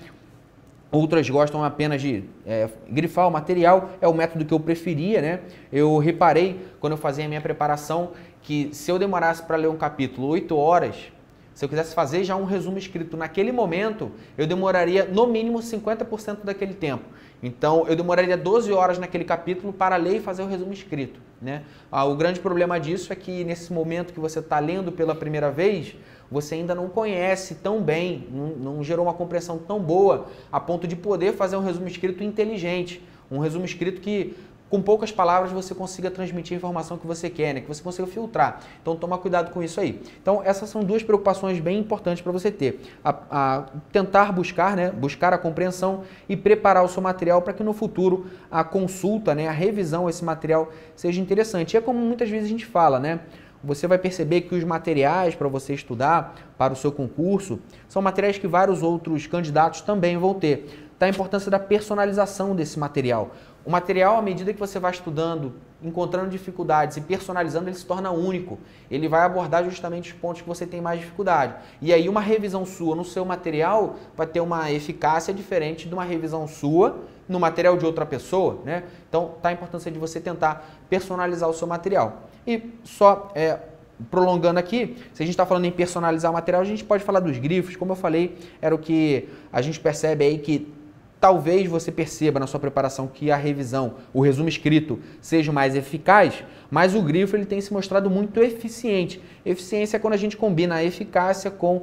Outras gostam apenas de é, grifar o material. É o método que eu preferia, né? Eu reparei, quando eu fazia a minha preparação, que se eu demorasse para ler um capítulo oito horas, se eu quisesse fazer já um resumo escrito naquele momento, eu demoraria no mínimo cinquenta por cento daquele tempo. Então, eu demoraria doze horas naquele capítulo para ler e fazer o resumo escrito, né? Ah, o grande problema disso é que nesse momento que você está lendo pela primeira vez, você ainda não conhece tão bem, não, não gerou uma compreensão tão boa a ponto de poder fazer um resumo escrito inteligente, um resumo escrito que com poucas palavras você consiga transmitir a informação que você quer, né? Que você consiga filtrar. Então, toma cuidado com isso aí. Então, essas são duas preocupações bem importantes para você ter. A, a tentar buscar, né? Buscar a compreensão e preparar o seu material para que no futuro a consulta, né? A revisão desse material seja interessante. E é como muitas vezes a gente fala, né? Você vai perceber que os materiais para você estudar para o seu concurso são materiais que vários outros candidatos também vão ter. Tá a importância da personalização desse material. O material, à medida que você vai estudando, encontrando dificuldades e personalizando, ele se torna único. Ele vai abordar justamente os pontos que você tem mais dificuldade. E aí uma revisão sua no seu material vai ter uma eficácia diferente de uma revisão sua no material de outra pessoa, né? Então, tá a importância de você tentar personalizar o seu material. E só é, prolongando aqui, se a gente está falando em personalizar o material, a gente pode falar dos grifos. Como eu falei, era o que a gente percebe aí que talvez você perceba na sua preparação que a revisão, o resumo escrito, seja mais eficaz, mas o grifo ele tem se mostrado muito eficiente. Eficiência é quando a gente combina a eficácia com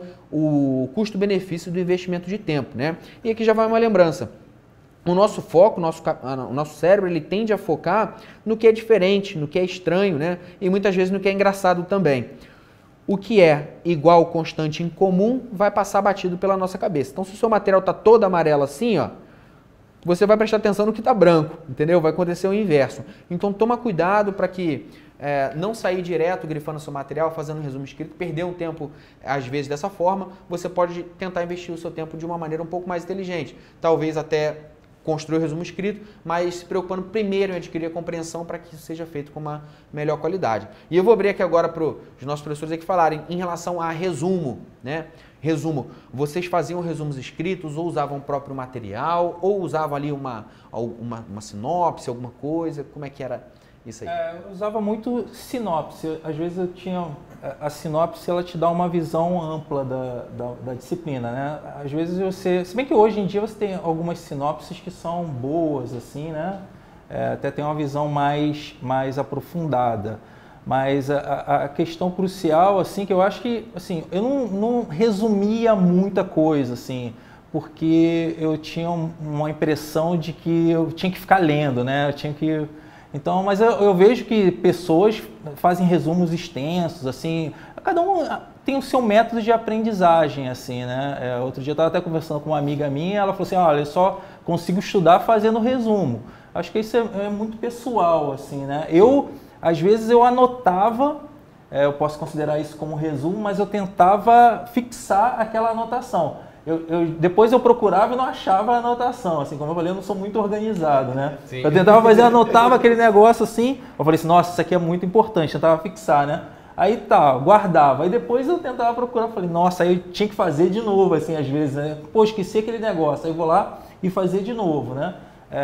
o custo-benefício do investimento de tempo, né? E aqui já vai uma lembrança. O nosso foco, o nosso, o nosso cérebro, ele tende a focar no que é diferente, no que é estranho, né? E muitas vezes no que é engraçado também. O que é igual, constante, incomum, vai passar batido pela nossa cabeça. Então, se o seu material está todo amarelo assim, ó, você vai prestar atenção no que está branco, entendeu? Vai acontecer o inverso. Então, toma cuidado para que é, não sair direto grifando seu material, fazendo um resumo escrito, perder um tempo, às vezes, dessa forma. Você pode tentar investir o seu tempo de uma maneira um pouco mais inteligente. Talvez até construir o resumo escrito, mas se preocupando primeiro em adquirir a compreensão para que isso seja feito com uma melhor qualidade. E eu vou abrir aqui agora para os nossos professores aqui falarem em relação a resumo, né? Resumo, vocês faziam resumos escritos ou usavam o próprio material ou usavam ali uma, uma, uma sinopse, alguma coisa? Como é que era isso aí? É, eu usava muito sinopse. Às vezes eu tinha... A sinopse, ela te dá uma visão ampla da, da, da disciplina, né? Às vezes você... Se bem que hoje em dia você tem algumas sinopses que são boas, assim, né? É, até tem uma visão mais, mais aprofundada. Mas a, a questão crucial, assim, que eu acho que, assim, eu não, não resumia muita coisa, assim, porque eu tinha uma impressão de que eu tinha que ficar lendo, né? Eu tinha que... Então, mas eu, eu vejo que pessoas fazem resumos extensos, assim, cada um tem o seu método de aprendizagem, assim, né? É, outro dia eu estava até conversando com uma amiga minha, ela falou assim, olha, eu só consigo estudar fazendo resumo. Acho que isso é, é muito pessoal, assim, né? Eu, às vezes, eu anotava, é, eu posso considerar isso como resumo, mas eu tentava fixar aquela anotação. Eu, eu, depois eu procurava e não achava a anotação, assim, como eu falei, eu não sou muito organizado, né? Sim. Eu tentava fazer, anotava aquele negócio assim, eu falei assim, nossa, isso aqui é muito importante, eu tentava fixar, né? Aí tá, guardava, aí depois eu tentava procurar, falei, nossa, aí eu tinha que fazer de novo, assim, às vezes, né? Pô, esqueci aquele negócio, aí eu vou lá e fazer de novo, né?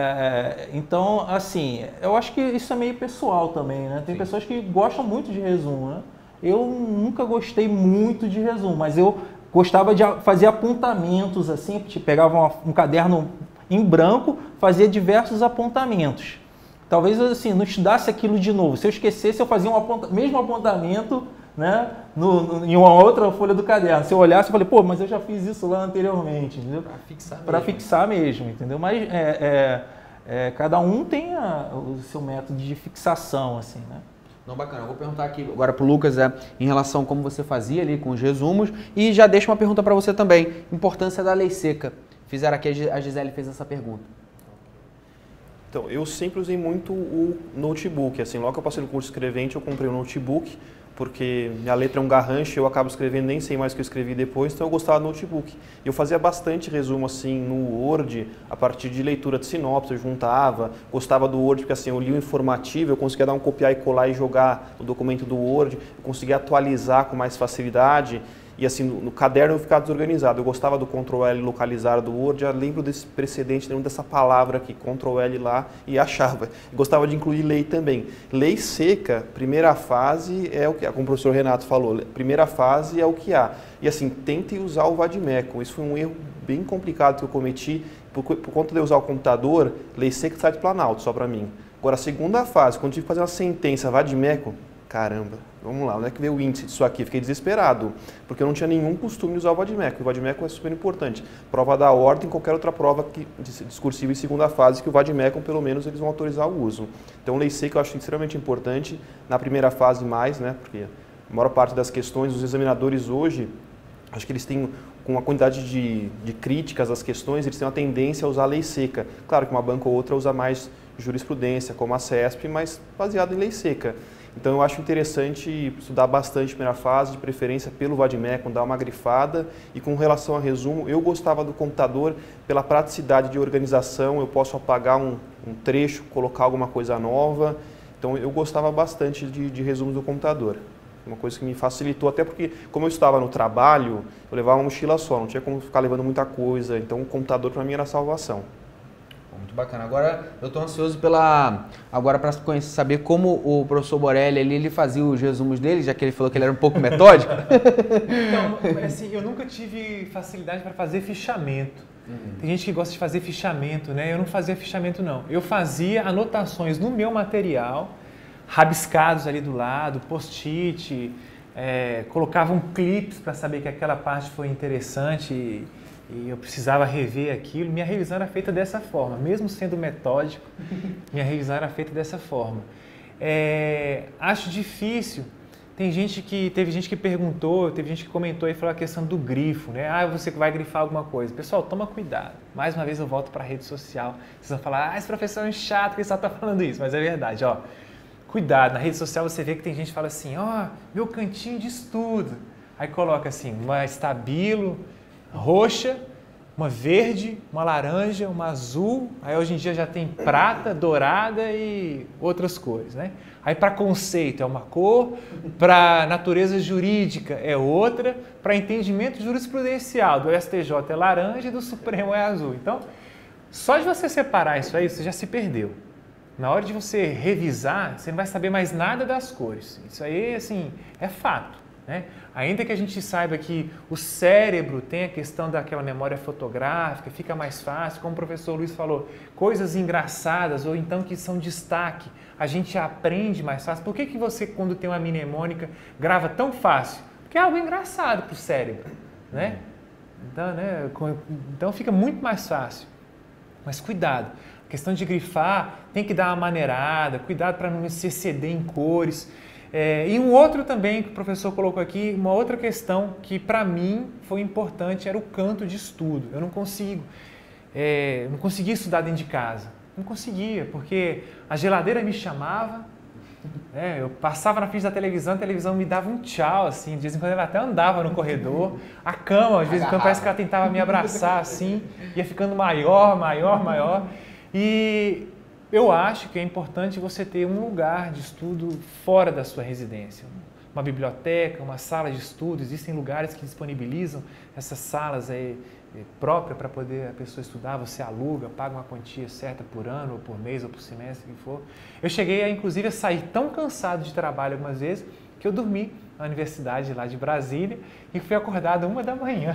É, então, assim, eu acho que isso é meio pessoal também, né? Tem Sim. pessoas que gostam muito de resumo, né? Eu nunca gostei muito de resumo, mas eu gostava de fazer apontamentos, assim, tipo, pegava uma, um caderno em branco, fazia diversos apontamentos. Talvez, assim, não estudasse aquilo de novo. Se eu esquecesse, eu fazia um aponta mesmo apontamento, né, no, no, em uma outra folha do caderno. Se eu olhasse, eu falei, pô, mas eu já fiz isso lá anteriormente, entendeu? Para fixar mesmo. Para fixar mesmo, entendeu? Mas é, é, é, cada um tem a, o seu método de fixação, assim, né? Não, bacana. Eu vou perguntar aqui agora para o Lucas é, em relação a como você fazia ali com os resumos e já deixo uma pergunta para você também. Importância da lei seca. Fizeram aqui, a Gisele fez essa pergunta. Então, eu sempre usei muito o notebook. Assim, logo que eu passei no curso escrevente, eu comprei um notebook, porque minha letra é um garrancho, eu acabo escrevendo, nem sei mais o que eu escrevi depois, então eu gostava do notebook. Eu fazia bastante resumo assim no Word, a partir de leitura de sinopse, eu juntava, gostava do Word porque assim, eu li o informativo, eu conseguia dar um copiar e colar e jogar o documento do Word, eu conseguia atualizar com mais facilidade. E assim, no, no caderno eu ficava desorganizado. Eu gostava do control L localizar do Word, já lembro desse precedente, lembro dessa palavra aqui, control L lá, e achava. Gostava de incluir lei também. Lei seca, primeira fase é o que há, como o professor Renato falou, primeira fase é o que há. E assim, tentem usar o vademecum. Isso foi um erro bem complicado que eu cometi. Por, por conta de eu usar o computador, lei seca sai de Planalto, só para mim. Agora, a segunda fase, quando eu tive que fazer uma sentença vademecum, caramba, vamos lá, onde é que veio o índice disso aqui? Fiquei desesperado, porque eu não tinha nenhum costume de usar o vademecum. O vademecum é super importante. Prova da ordem, qualquer outra prova que, discursiva em segunda fase, que o vademecum, pelo menos, eles vão autorizar o uso. Então, lei seca eu acho extremamente importante, na primeira fase mais, né, porque a maior parte das questões, os examinadores hoje, acho que eles têm, com a quantidade de, de críticas às questões, eles têm uma tendência a usar a lei seca. Claro que uma banca ou outra usa mais jurisprudência, como a CESP, mas baseado em lei seca. Então eu acho interessante estudar bastante a primeira fase, de preferência pelo vademecum, dar uma grifada. E com relação a resumo, eu gostava do computador pela praticidade de organização, eu posso apagar um, um trecho, colocar alguma coisa nova. Então eu gostava bastante de, de resumos do computador. Uma coisa que me facilitou, até porque como eu estava no trabalho, eu levava uma mochila só, não tinha como ficar levando muita coisa. Então o computador para mim era a salvação. Muito bacana. Agora eu estou ansioso pela agora para saber como o professor Borelli ele, ele fazia os resumos dele, já que ele falou que ele era um pouco metódico. Então, assim, eu nunca tive facilidade para fazer fichamento. Uhum. Tem gente que gosta de fazer fichamento, né? Eu não fazia fichamento, não. Eu fazia anotações no meu material, rabiscados ali do lado, post-it, é, colocava um clipe para saber que aquela parte foi interessante e, e eu precisava rever aquilo. Minha revisão era feita dessa forma, mesmo sendo metódico, minha revisão era feita dessa forma. É, acho difícil, tem gente que, teve gente que perguntou, teve gente que comentou e falou a questão do grifo, né? Ah, você vai grifar alguma coisa. Pessoal, toma cuidado. Mais uma vez eu volto para a rede social. Vocês vão falar, ah, esse professor é um chato que só está falando isso, mas é verdade, ó. Cuidado, na rede social você vê que tem gente que fala assim, ó, oh, meu cantinho de estudo. Aí coloca assim, uma estabilo roxa, uma verde, uma laranja, uma azul. Aí hoje em dia já tem prata, dourada e outras cores, né? Aí para conceito é uma cor, para natureza jurídica é outra, para entendimento jurisprudencial do S T J é laranja e do Supremo é azul. Então, só de você separar isso aí, você já se perdeu. Na hora de você revisar, você não vai saber mais nada das cores. Isso aí, assim, é fato, né? Ainda que a gente saiba que o cérebro tem a questão daquela memória fotográfica, fica mais fácil, como o professor Luiz falou, coisas engraçadas ou então que são destaque, a gente aprende mais fácil. Por que que você, quando tem uma mnemônica, grava tão fácil? Porque é algo engraçado para o cérebro, né? Então, né? Então fica muito mais fácil. Mas cuidado. Questão de grifar, tem que dar uma maneirada, cuidado para não se exceder em cores. É, e um outro também que o professor colocou aqui, uma outra questão que para mim foi importante era o canto de estudo. Eu não consigo, é, não conseguia estudar dentro de casa. Não conseguia, porque a geladeira me chamava, é, eu passava na frente da televisão, a televisão me dava um tchau, assim, de vez em quando ela até andava no corredor. A cama, de vez em quando parece que ela tentava me abraçar, assim, ia ficando maior, maior, maior. E eu acho que é importante você ter um lugar de estudo fora da sua residência. Uma biblioteca, uma sala de estudo, existem lugares que disponibilizam essas salas aí próprias para poder a pessoa estudar, você aluga, paga uma quantia certa por ano, ou por mês, ou por semestre, o que for. Eu cheguei, a, inclusive, a sair tão cansado de trabalho algumas vezes que eu dormi na universidade lá de Brasília e fui acordado uma da manhã.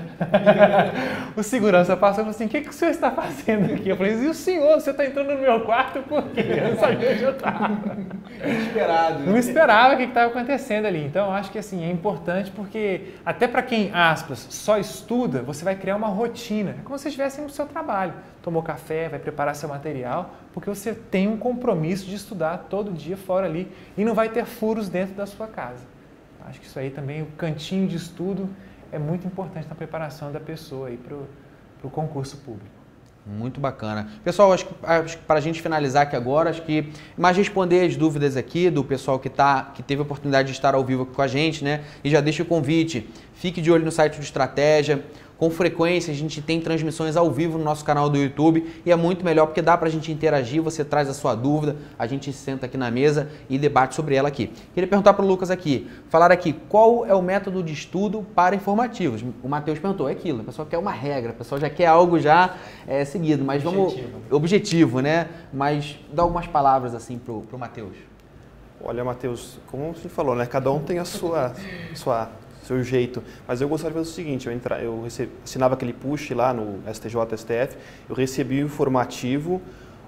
O segurança passou e falou assim, o que, que o senhor está fazendo aqui? Eu falei, e o senhor, você está entrando no meu quarto por quê? Eu não sabia onde eu estava. Inesperado. Não esperava o que estava acontecendo ali. Então, eu acho que assim, é importante porque, até para quem, aspas, só estuda, você vai criar uma rotina. É como se estivesse no seu trabalho. Tomou café, vai preparar seu material, porque você tem um compromisso de estudar todo dia fora ali e não vai ter furos dentro da sua casa. Acho que isso aí também, o cantinho de estudo é muito importante na preparação da pessoa aí para o concurso público. Muito bacana. Pessoal, acho que, acho que para a gente finalizar aqui agora, acho que mais responder as dúvidas aqui do pessoal que, tá, que teve a oportunidade de estar ao vivo aqui com a gente, né? E já deixa o convite, fique de olho no site do Estratégia. Com frequência a gente tem transmissões ao vivo no nosso canal do YouTube e é muito melhor porque dá para a gente interagir, você traz a sua dúvida, a gente senta aqui na mesa e debate sobre ela aqui. Queria perguntar para o Lucas aqui, falar aqui, qual é o método de estudo para informativos? O Matheus perguntou, é aquilo, o pessoal quer uma regra, o pessoal já quer algo já é, seguido, mas objetivo. vamos... Objetivo, né? Mas dá algumas palavras assim para o Matheus. Olha, Matheus, como você falou, né? Cada um tem a sua... sua... seu jeito, mas eu gostaria de fazer o seguinte, eu, entra, eu recebi, assinava aquele push lá no S T J, S T F, eu recebi o informativo,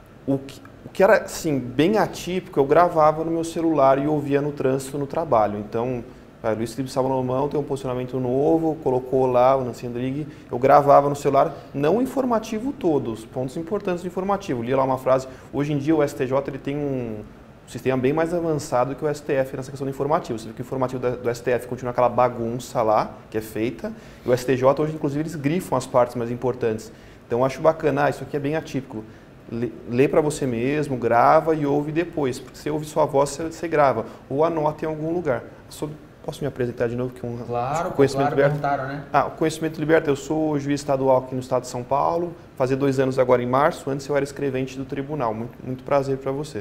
o que, o que era assim, bem atípico, eu gravava no meu celular e ouvia no trânsito no trabalho, então, o Luiz Felipe Salomão tem um posicionamento novo, colocou lá o Nancy Rodrigues, eu gravava no celular, não o informativo todo, os pontos importantes do informativo, li lá uma frase, hoje em dia o S T J ele tem um um sistema bem mais avançado que o S T F nessa questão do informativo. Você vê que o informativo do S T F continua aquela bagunça lá, que é feita, e o S T J hoje, inclusive, eles grifam as partes mais importantes. Então, eu acho bacana, ah, isso aqui é bem atípico. Lê, lê para você mesmo, grava e ouve depois, porque você ouve sua voz, você, você grava, ou anota em algum lugar. Sobre, posso me apresentar de novo? Que um, claro, conhecimento claro, liberto. né? Ah, o conhecimento liberto, eu sou juiz estadual aqui no estado de São Paulo, fazer dois anos agora em março, antes eu era escrevente do tribunal. Muito, muito prazer para você.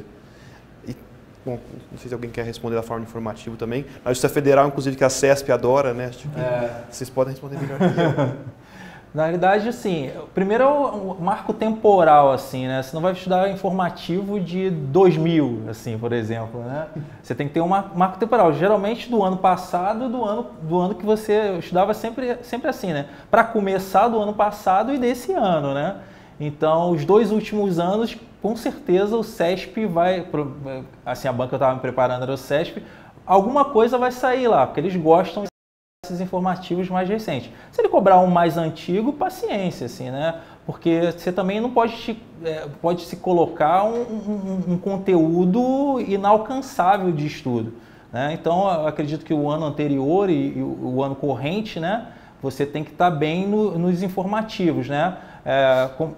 Bom, não sei se alguém quer responder da forma informativa também. Na Justiça Federal, inclusive, que a CESP adora, né? Acho que é. Vocês podem responder melhor que eu. Na realidade, assim, primeiro é o marco temporal, assim, né? Você não vai estudar informativo de dois mil, assim, por exemplo, né? Você tem que ter um marco temporal, geralmente do ano passado, do ano, do ano que você estudava sempre, sempre assim, né? Para começar do ano passado e desse ano, né? Então, os dois últimos anos, com certeza o CESP vai, assim, a banca que eu estava me preparando era o CESP, alguma coisa vai sair lá, porque eles gostam desses informativos mais recentes. Se ele cobrar um mais antigo, paciência, assim, né? Porque você também não pode, te, é, pode se colocar um, um, um conteúdo inalcançável de estudo, né? Então, eu acredito que o ano anterior e, e o, o ano corrente, né? Você tem que estar bem no, nos informativos, né? É, com,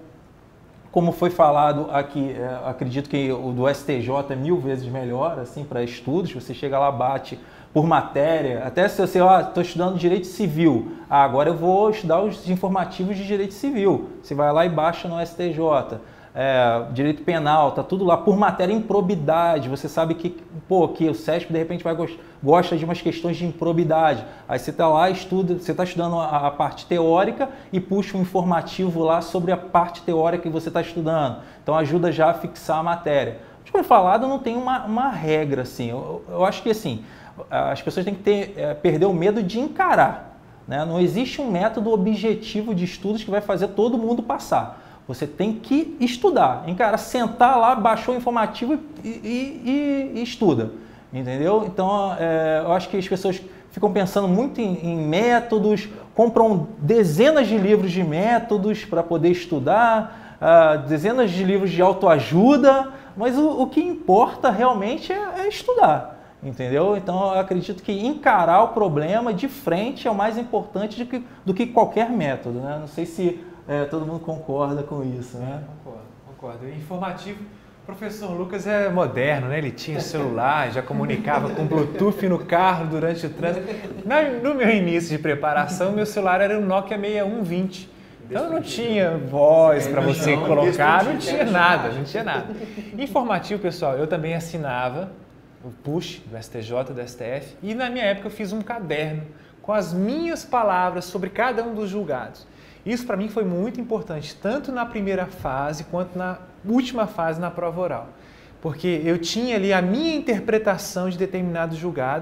Como foi falado aqui, é, acredito que o do S T J é mil vezes melhor, assim, para estudos. Você chega lá, bate por matéria, até se você, ó, estou estudando direito civil, ah, agora eu vou estudar os informativos de direito civil. Você vai lá e baixa no S T J. É, direito penal, tá tudo lá por matéria, improbidade. Você sabe que, pô, que o CESP de repente vai gost, gosta de umas questões de improbidade. Aí você tá lá, estuda, você está estudando a, a parte teórica e puxa um informativo lá sobre a parte teórica que você está estudando. Então ajuda já a fixar a matéria. Mas, como falado, não tem uma, uma regra assim. Eu, eu acho que assim, as pessoas têm que ter, é, perder o medo de encarar, né? Não existe um método objetivo de estudos que vai fazer todo mundo passar. Você tem que estudar, hein, cara? Sentar lá, baixou o informativo e, e, e, e estuda, entendeu? Então, é, eu acho que as pessoas ficam pensando muito em, em métodos, compram dezenas de livros de métodos para poder estudar, uh, dezenas de livros de autoajuda, mas o, o que importa realmente é, é estudar, entendeu? Então, eu acredito que encarar o problema de frente é o mais importante do que, do que qualquer método, né? Não sei se É, todo mundo concorda com isso, né? Concordo, concordo. E informativo, o professor Lucas é moderno, né? Ele tinha celular, já comunicava com Bluetooth no carro durante o trânsito. No meu início de preparação, meu celular era um Nokia sessenta e um vinte. Então não tinha voz para você colocar, não tinha nada, não tinha nada. Informativo, pessoal, eu também assinava o push do S T J, do S T F, e na minha época eu fiz um caderno com as minhas palavras sobre cada um dos julgados. Isso para mim foi muito importante, tanto na primeira fase quanto na última fase na prova oral. Porque eu tinha ali a minha interpretação de determinado julgado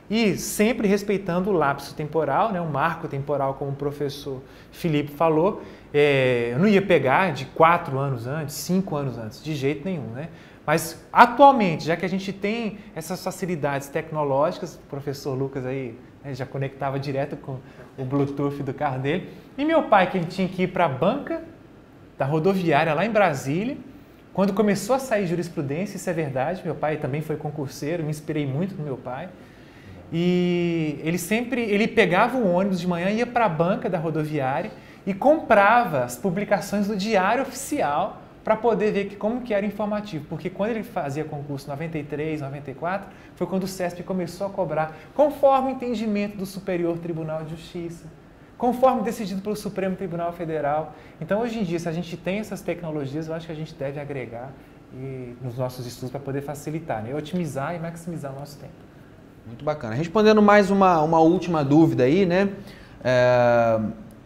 e sempre respeitando o lapso temporal, né, o marco temporal, como o professor Felipe falou. É, eu não ia pegar de quatro anos antes, cinco anos antes, de jeito nenhum, né? Mas atualmente, já que a gente tem essas facilidades tecnológicas, o professor Lucas aí, né, já conectava direto com o Bluetooth do carro dele, e meu pai, que ele tinha que ir para a banca da rodoviária lá em Brasília, quando começou a sair jurisprudência, isso é verdade, meu pai também foi concurseiro, me inspirei muito no meu pai, e ele sempre, ele pegava o ônibus de manhã, ia para a banca da rodoviária e comprava as publicações do Diário Oficial para poder ver que, como que era informativo, porque quando ele fazia concurso em noventa e três, noventa e quatro, foi quando o SESP começou a cobrar, conforme o entendimento do Superior Tribunal de Justiça, conforme decidido pelo Supremo Tribunal Federal. Então, hoje em dia, se a gente tem essas tecnologias, eu acho que a gente deve agregar e, nos nossos estudos para poder facilitar, né? Otimizar e maximizar o nosso tempo. Muito bacana. Respondendo mais uma, uma última dúvida aí, né? É...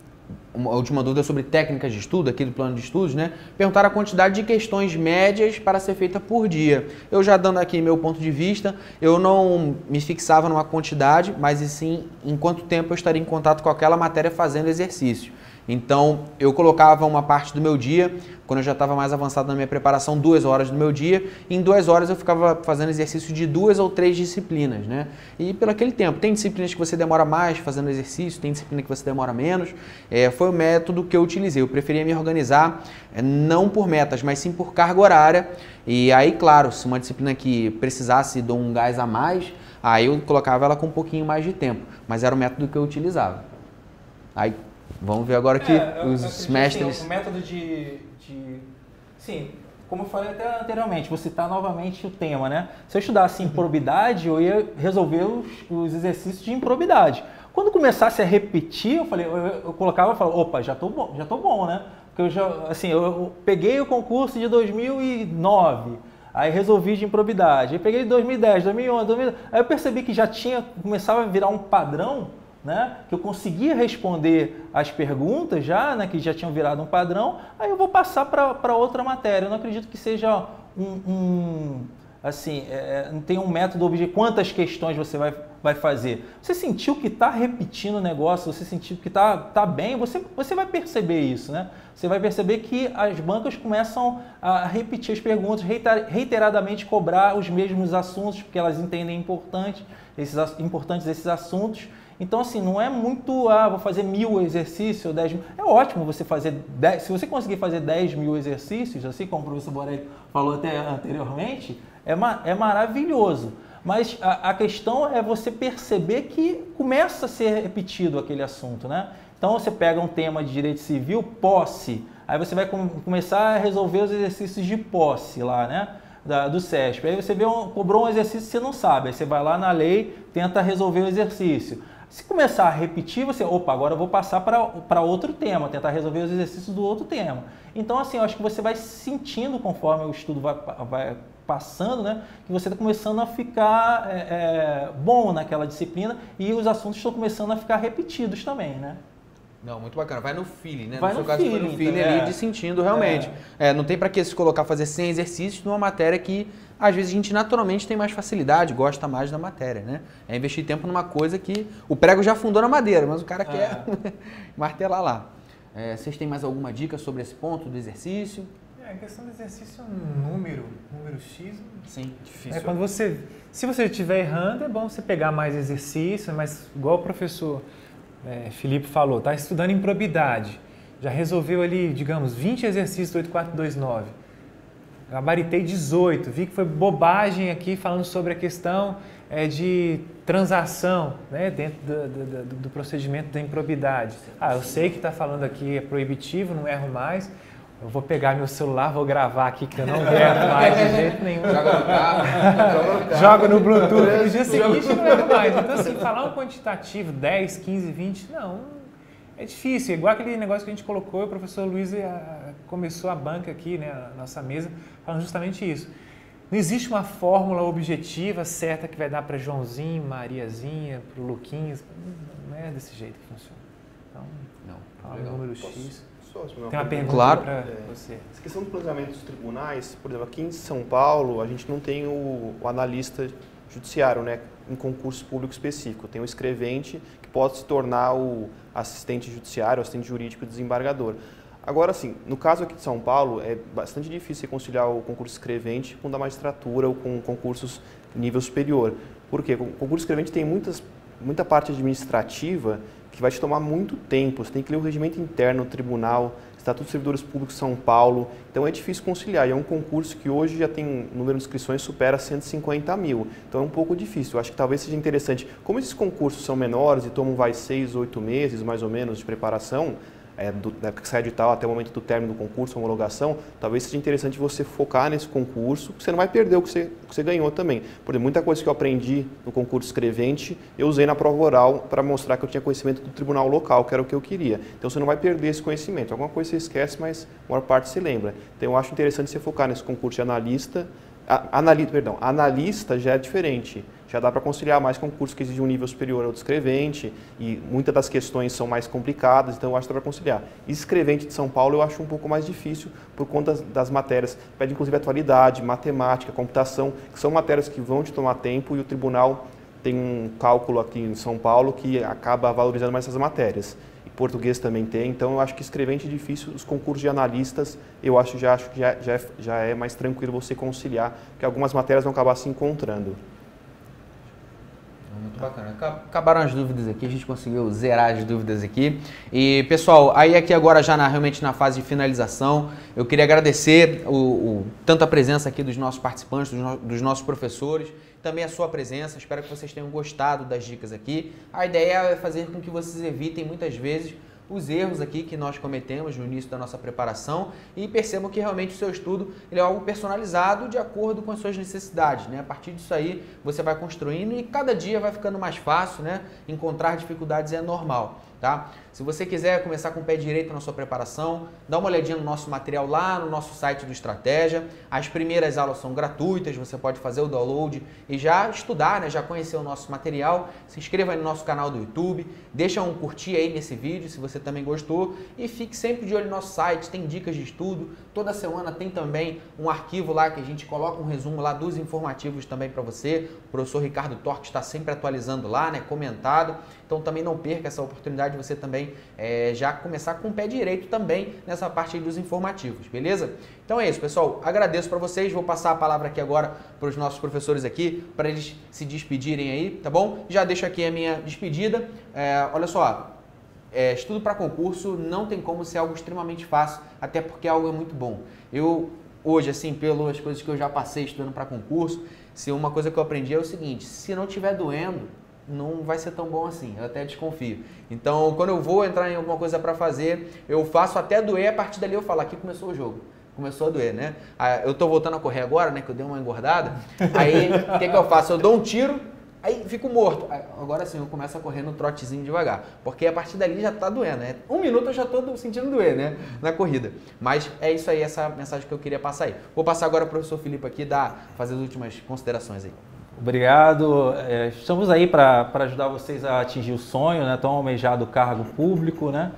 Uma última dúvida sobre técnicas de estudo, aqui do plano de estudos, né? Perguntaram a quantidade de questões médias para ser feita por dia. Eu já dando aqui meu ponto de vista, eu não me fixava numa quantidade, mas e sim em quanto tempo eu estaria em contato com aquela matéria fazendo exercício. Então, eu colocava uma parte do meu dia, quando eu já estava mais avançado na minha preparação, duas horas do meu dia, e em duas horas eu ficava fazendo exercício de duas ou três disciplinas, né? E pelo aquele tempo, tem disciplinas que você demora mais fazendo exercício, tem disciplina que você demora menos, é, foi o método que eu utilizei. Eu preferia me organizar, é, não por metas, mas sim por carga horária, e aí, claro, se uma disciplina que precisasse de um gás a mais, aí eu colocava ela com um pouquinho mais de tempo, mas era o método que eu utilizava. Aí, vamos ver agora aqui é, eu, os eu mestres... Assim, o método de, de... Sim, como eu falei até anteriormente, vou citar novamente o tema, né? Se eu estudasse improbidade, eu ia resolver os, os exercícios de improbidade. Quando começasse a repetir, eu falei, eu, eu colocava e falava, opa, já tô bom, já tô bom, né? Porque eu já, assim, eu, eu peguei o concurso de dois mil e nove, aí resolvi de improbidade, aí peguei de dois mil e dez, dois mil e onze, dois mil e doze, aí eu percebi que já tinha, começava a virar um padrão, né, que eu conseguia responder as perguntas já, né, que já tinham virado um padrão, aí eu vou passar para outra matéria. Eu não acredito que seja um, um assim, é, não tem um método objetivo, quantas questões você vai, vai fazer. Você sentiu que está repetindo o negócio, você sentiu que está tá bem, você, você vai perceber isso, né? Você vai perceber que as bancas começam a repetir as perguntas, reiteradamente cobrar os mesmos assuntos, porque elas entendem importante, esses, importantes esses assuntos. Então, assim, não é muito, ah, vou fazer mil exercícios, dez mil. É ótimo você fazer dez, se você conseguir fazer dez mil exercícios, assim como o professor Borelli falou até anteriormente, é, é maravilhoso. Mas a, a questão é você perceber que começa a ser repetido aquele assunto, né? Então, você pega um tema de direito civil, posse, aí você vai com, começar a resolver os exercícios de posse lá, né? Da, do SESP. Aí você vê um, cobrou um exercício que você não sabe, aí você vai lá na lei, tenta resolver o exercício. Se começar a repetir, você, opa, agora eu vou passar para outro tema, tentar resolver os exercícios do outro tema. Então, assim, eu acho que você vai sentindo, conforme o estudo vai, vai passando, né, que você está começando a ficar é, é, bom naquela disciplina e os assuntos estão começando a ficar repetidos também, né? Não, muito bacana. Vai no feeling, né? Vai no seu no caso, feeling, foi no feeling então, ali é. de sentindo realmente. É. É, não tem para que se colocar fazer cem exercícios numa matéria que às vezes a gente naturalmente tem mais facilidade, gosta mais da matéria, né? É investir tempo numa coisa que o prego já afundou na madeira, mas o cara é. quer martelar lá. É, vocês têm mais alguma dica sobre esse ponto do exercício? É, a questão do exercício é um número, número X. Sim, difícil. É quando você, se você estiver errando, é bom você pegar mais exercício, mas igual o professor é, Felipe falou, está estudando improbidade, já resolveu ali, digamos, vinte exercícios do oito quatro dois nove. Gabaritei dezoito, vi que foi bobagem aqui falando sobre a questão é, de transação, né, dentro do, do, do procedimento da improbidade. Ah, eu sei que está falando aqui é proibitivo, não erro mais, eu vou pegar meu celular, vou gravar aqui que eu não erro mais de jeito nenhum. Joga no carro. Joga no Bluetooth, no dia seguinte não erro mais. Então, assim, falar um quantitativo, dez, quinze, vinte, não... É difícil, igual aquele negócio que a gente colocou, o professor Luiz começou a banca aqui, né, a nossa mesa, falando justamente isso. Não existe uma fórmula objetiva certa que vai dar para Joãozinho, Mariazinha, para o Luquinhas, não é desse jeito que funciona. Então, não, fala um número X. Posso, tem uma pergunta claro. para é, você. Essa questão do planejamento dos tribunais, por exemplo, aqui em São Paulo, a gente não tem o, o analista judiciário, né, em concurso público específico. Tem o escrevente que pode se tornar o assistente judiciário, assistente jurídico e desembargador. Agora, assim, no caso aqui de São Paulo, é bastante difícil conciliar o concurso escrevente com o da magistratura ou com concursos nível superior. Por quê? O concurso escrevente tem muitas, muita parte administrativa que vai te tomar muito tempo. Você tem que ler o regimento interno do tribunal, Estatuto dos Servidores Públicos de São Paulo. Então é difícil conciliar. E é um concurso que hoje já tem um número de inscrições que supera cento e cinquenta mil. Então é um pouco difícil. Eu acho que talvez seja interessante. Como esses concursos são menores e tomam vai seis, oito meses mais ou menos de preparação, É, do, da época que sai de tal até o momento do término do concurso, homologação, talvez seja interessante você focar nesse concurso, você não vai perder o que você, o que você ganhou também. Por exemplo, muita coisa que eu aprendi no concurso escrevente, eu usei na prova oral para mostrar que eu tinha conhecimento do tribunal local, que era o que eu queria. Então você não vai perder esse conhecimento. Alguma coisa você esquece, mas a maior parte se lembra. Então eu acho interessante você focar nesse concurso de analista. A, analista, perdão, analista já é diferente. Já dá para conciliar mais concursos que exigem um nível superior ao de escrevente e muitas das questões são mais complicadas, então eu acho que dá para conciliar. E escrevente de São Paulo eu acho um pouco mais difícil por conta das, das matérias, pede inclusive atualidade, matemática, computação, que são matérias que vão te tomar tempo e o tribunal tem um cálculo aqui em São Paulo que acaba valorizando mais essas matérias. E português também tem, então eu acho que escrevente é difícil, os concursos de analistas eu acho, já, acho que já, já, é, já é mais tranquilo você conciliar, porque algumas matérias vão acabar se encontrando. Muito bacana. Acabaram as dúvidas aqui, a gente conseguiu zerar as dúvidas aqui. E, pessoal, aí aqui agora já na, realmente na fase de finalização, eu queria agradecer o, o, tanto a presença aqui dos nossos participantes, dos, no, dos nossos professores, também a sua presença. Espero que vocês tenham gostado das dicas aqui. A ideia é fazer com que vocês evitem muitas vezes os erros aqui que nós cometemos no início da nossa preparação e percebam que realmente o seu estudo ele é algo personalizado de acordo com as suas necessidades, né? A partir disso aí você vai construindo e cada dia vai ficando mais fácil, né? Encontrar dificuldades é normal, tá? Se você quiser começar com o pé direito na sua preparação, dá uma olhadinha no nosso material lá no nosso site do Estratégia. As primeiras aulas são gratuitas, você pode fazer o download e já estudar, né? Já conhecer o nosso material. Se inscreva aí no nosso canal do YouTube, deixa um curtir aí nesse vídeo se você também gostou e fique sempre de olho no nosso site, tem dicas de estudo. Toda semana tem também um arquivo lá que a gente coloca um resumo lá dos informativos também para você. O professor Ricardo Torque está sempre atualizando lá, né? Comentado. Então também não perca essa oportunidade de você também é, já começar com o pé direito também nessa parte aí dos informativos, beleza? Então é isso, pessoal. Agradeço para vocês. Vou passar a palavra aqui agora para os nossos professores aqui, para eles se despedirem aí, tá bom? Já deixo aqui a minha despedida. É, olha só, é, estudo para concurso não tem como ser algo extremamente fácil, até porque algo é muito bom. Eu, hoje, assim, pelas coisas que eu já passei estudando para concurso, se uma coisa que eu aprendi é o seguinte: se não estiver doendo, não vai ser tão bom assim, eu até desconfio. Então, quando eu vou entrar em alguma coisa para fazer, eu faço até doer, a partir dali eu falo, aqui começou o jogo. Começou a doer, né? Eu tô voltando a correr agora, né, que eu dei uma engordada, aí o que que eu faço? Eu dou um tiro, aí fico morto. Agora sim, eu começo a correr no trotezinho devagar, porque a partir dali já tá doendo, né? Um minuto eu já tô sentindo doer, né, na corrida. Mas é isso aí, essa mensagem que eu queria passar aí. Vou passar agora para o professor Felipe aqui, dar, fazer as últimas considerações aí. Obrigado. É, estamos aí para ajudar vocês a atingir o sonho, né, tão almejado cargo público, né?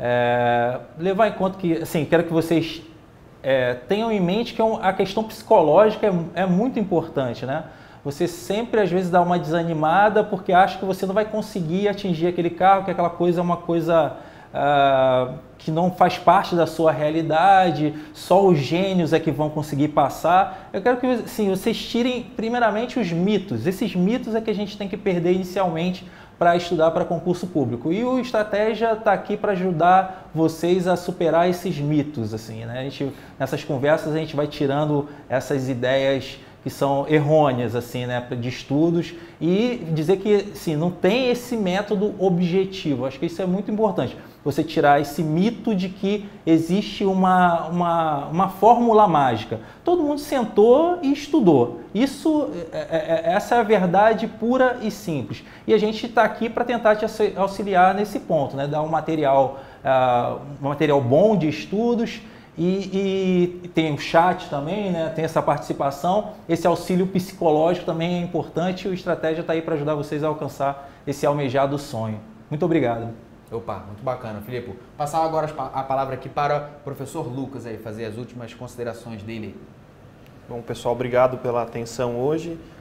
É, levar em conta que, assim, quero que vocês é, tenham em mente que a questão psicológica é, é muito importante, né? Você sempre, às vezes, dá uma desanimada porque acha que você não vai conseguir atingir aquele cargo, que aquela coisa é uma coisa uh, que não faz parte da sua realidade, só os gênios é que vão conseguir passar. Eu quero que assim, vocês tirem, primeiramente, os mitos. Esses mitos é que a gente tem que perder inicialmente para estudar para concurso público. E o Estratégia está aqui para ajudar vocês a superar esses mitos. Assim, né? A gente, nessas conversas a gente vai tirando essas ideias que são errôneas assim, né, de estudos e dizer que assim, não tem esse método objetivo. Acho que isso é muito importante. Você tirar esse mito de que existe uma, uma, uma fórmula mágica. Todo mundo sentou e estudou. Isso, é, é, essa é a verdade pura e simples. E a gente está aqui para tentar te auxiliar nesse ponto, né? Dar um material, uh, um material bom de estudos. E, e tem o chat também, né? Tem essa participação, esse auxílio psicológico também é importante. O Estratégia está aí para ajudar vocês a alcançar esse almejado sonho. Muito obrigado. Opa, muito bacana, Filipe. Passar agora a palavra aqui para o professor Lucas aí, fazer as últimas considerações dele. Bom, pessoal, obrigado pela atenção hoje.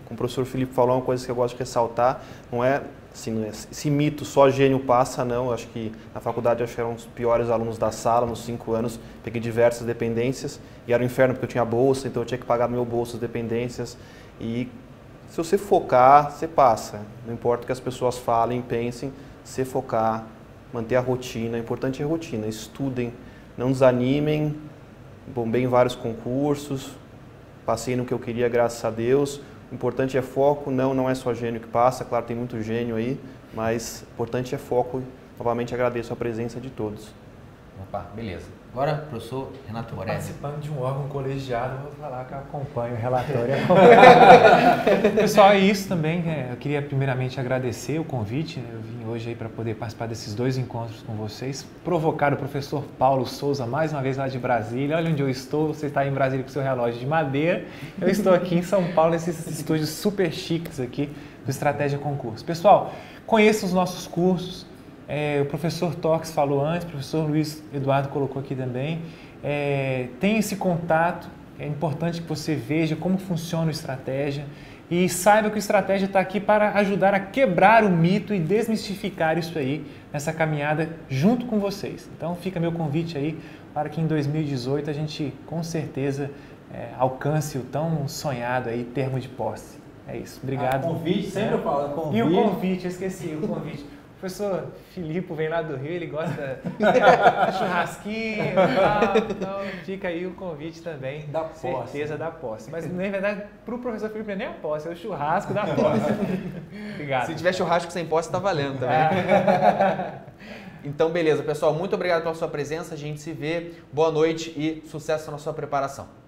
como o professor Felipe falou, uma coisa que eu gosto de ressaltar, não é, assim, não é esse mito só gênio passa, não. Eu acho que na faculdade eu acho que eram os piores alunos da sala, nos cinco anos, peguei diversas dependências e era um inferno porque eu tinha bolsa, então eu tinha que pagar no meu bolso as dependências. E se você focar, você passa. Não importa o que as pessoas falem, pensem, se focar, manter a rotina. O importante é a rotina. Estudem, não desanimem, bombei em vários concursos, passei no que eu queria, graças a Deus. O importante é foco, não, não é só gênio que passa, claro, tem muito gênio aí, mas o importante é foco. Novamente agradeço a presença de todos. Opa, beleza. Agora, professor Renato Borelli. Participando de um órgão colegiado, vou falar que eu acompanho o relatório. Pessoal, é isso também. Eu queria primeiramente agradecer o convite. Eu vim hoje aí para poder participar desses dois encontros com vocês. Provocar o professor Paulo Souza, mais uma vez lá de Brasília. Olha onde eu estou. Você está em Brasília com seu relógio de madeira. Eu estou aqui em São Paulo, nesses estúdios super chiques aqui do Estratégia Concurso. Pessoal, conheça os nossos cursos. É, o professor Tox falou antes, o professor Luiz Eduardo colocou aqui também. É, tem esse contato, é importante que você veja como funciona o Estratégia e saiba que o Estratégia está aqui para ajudar a quebrar o mito e desmistificar isso aí nessa caminhada junto com vocês. Então fica meu convite aí para que em dois mil e dezoito a gente com certeza é, alcance o tão sonhado aí termo de posse. É isso, obrigado. Ah, convite, sempre eu falo convite. E o convite, eu esqueci o convite. O professor Filipe vem lá do Rio, ele gosta de churrasquinho e tal, então fica aí o convite também. Da posse. Certeza da posse. Mas, na verdade, para o professor Filipe não é nem a posse, é o churrasco da posse. Obrigado. Se tiver churrasco sem posse, tá valendo também. Então, beleza, pessoal. Muito obrigado pela sua presença. A gente se vê. Boa noite e sucesso na sua preparação.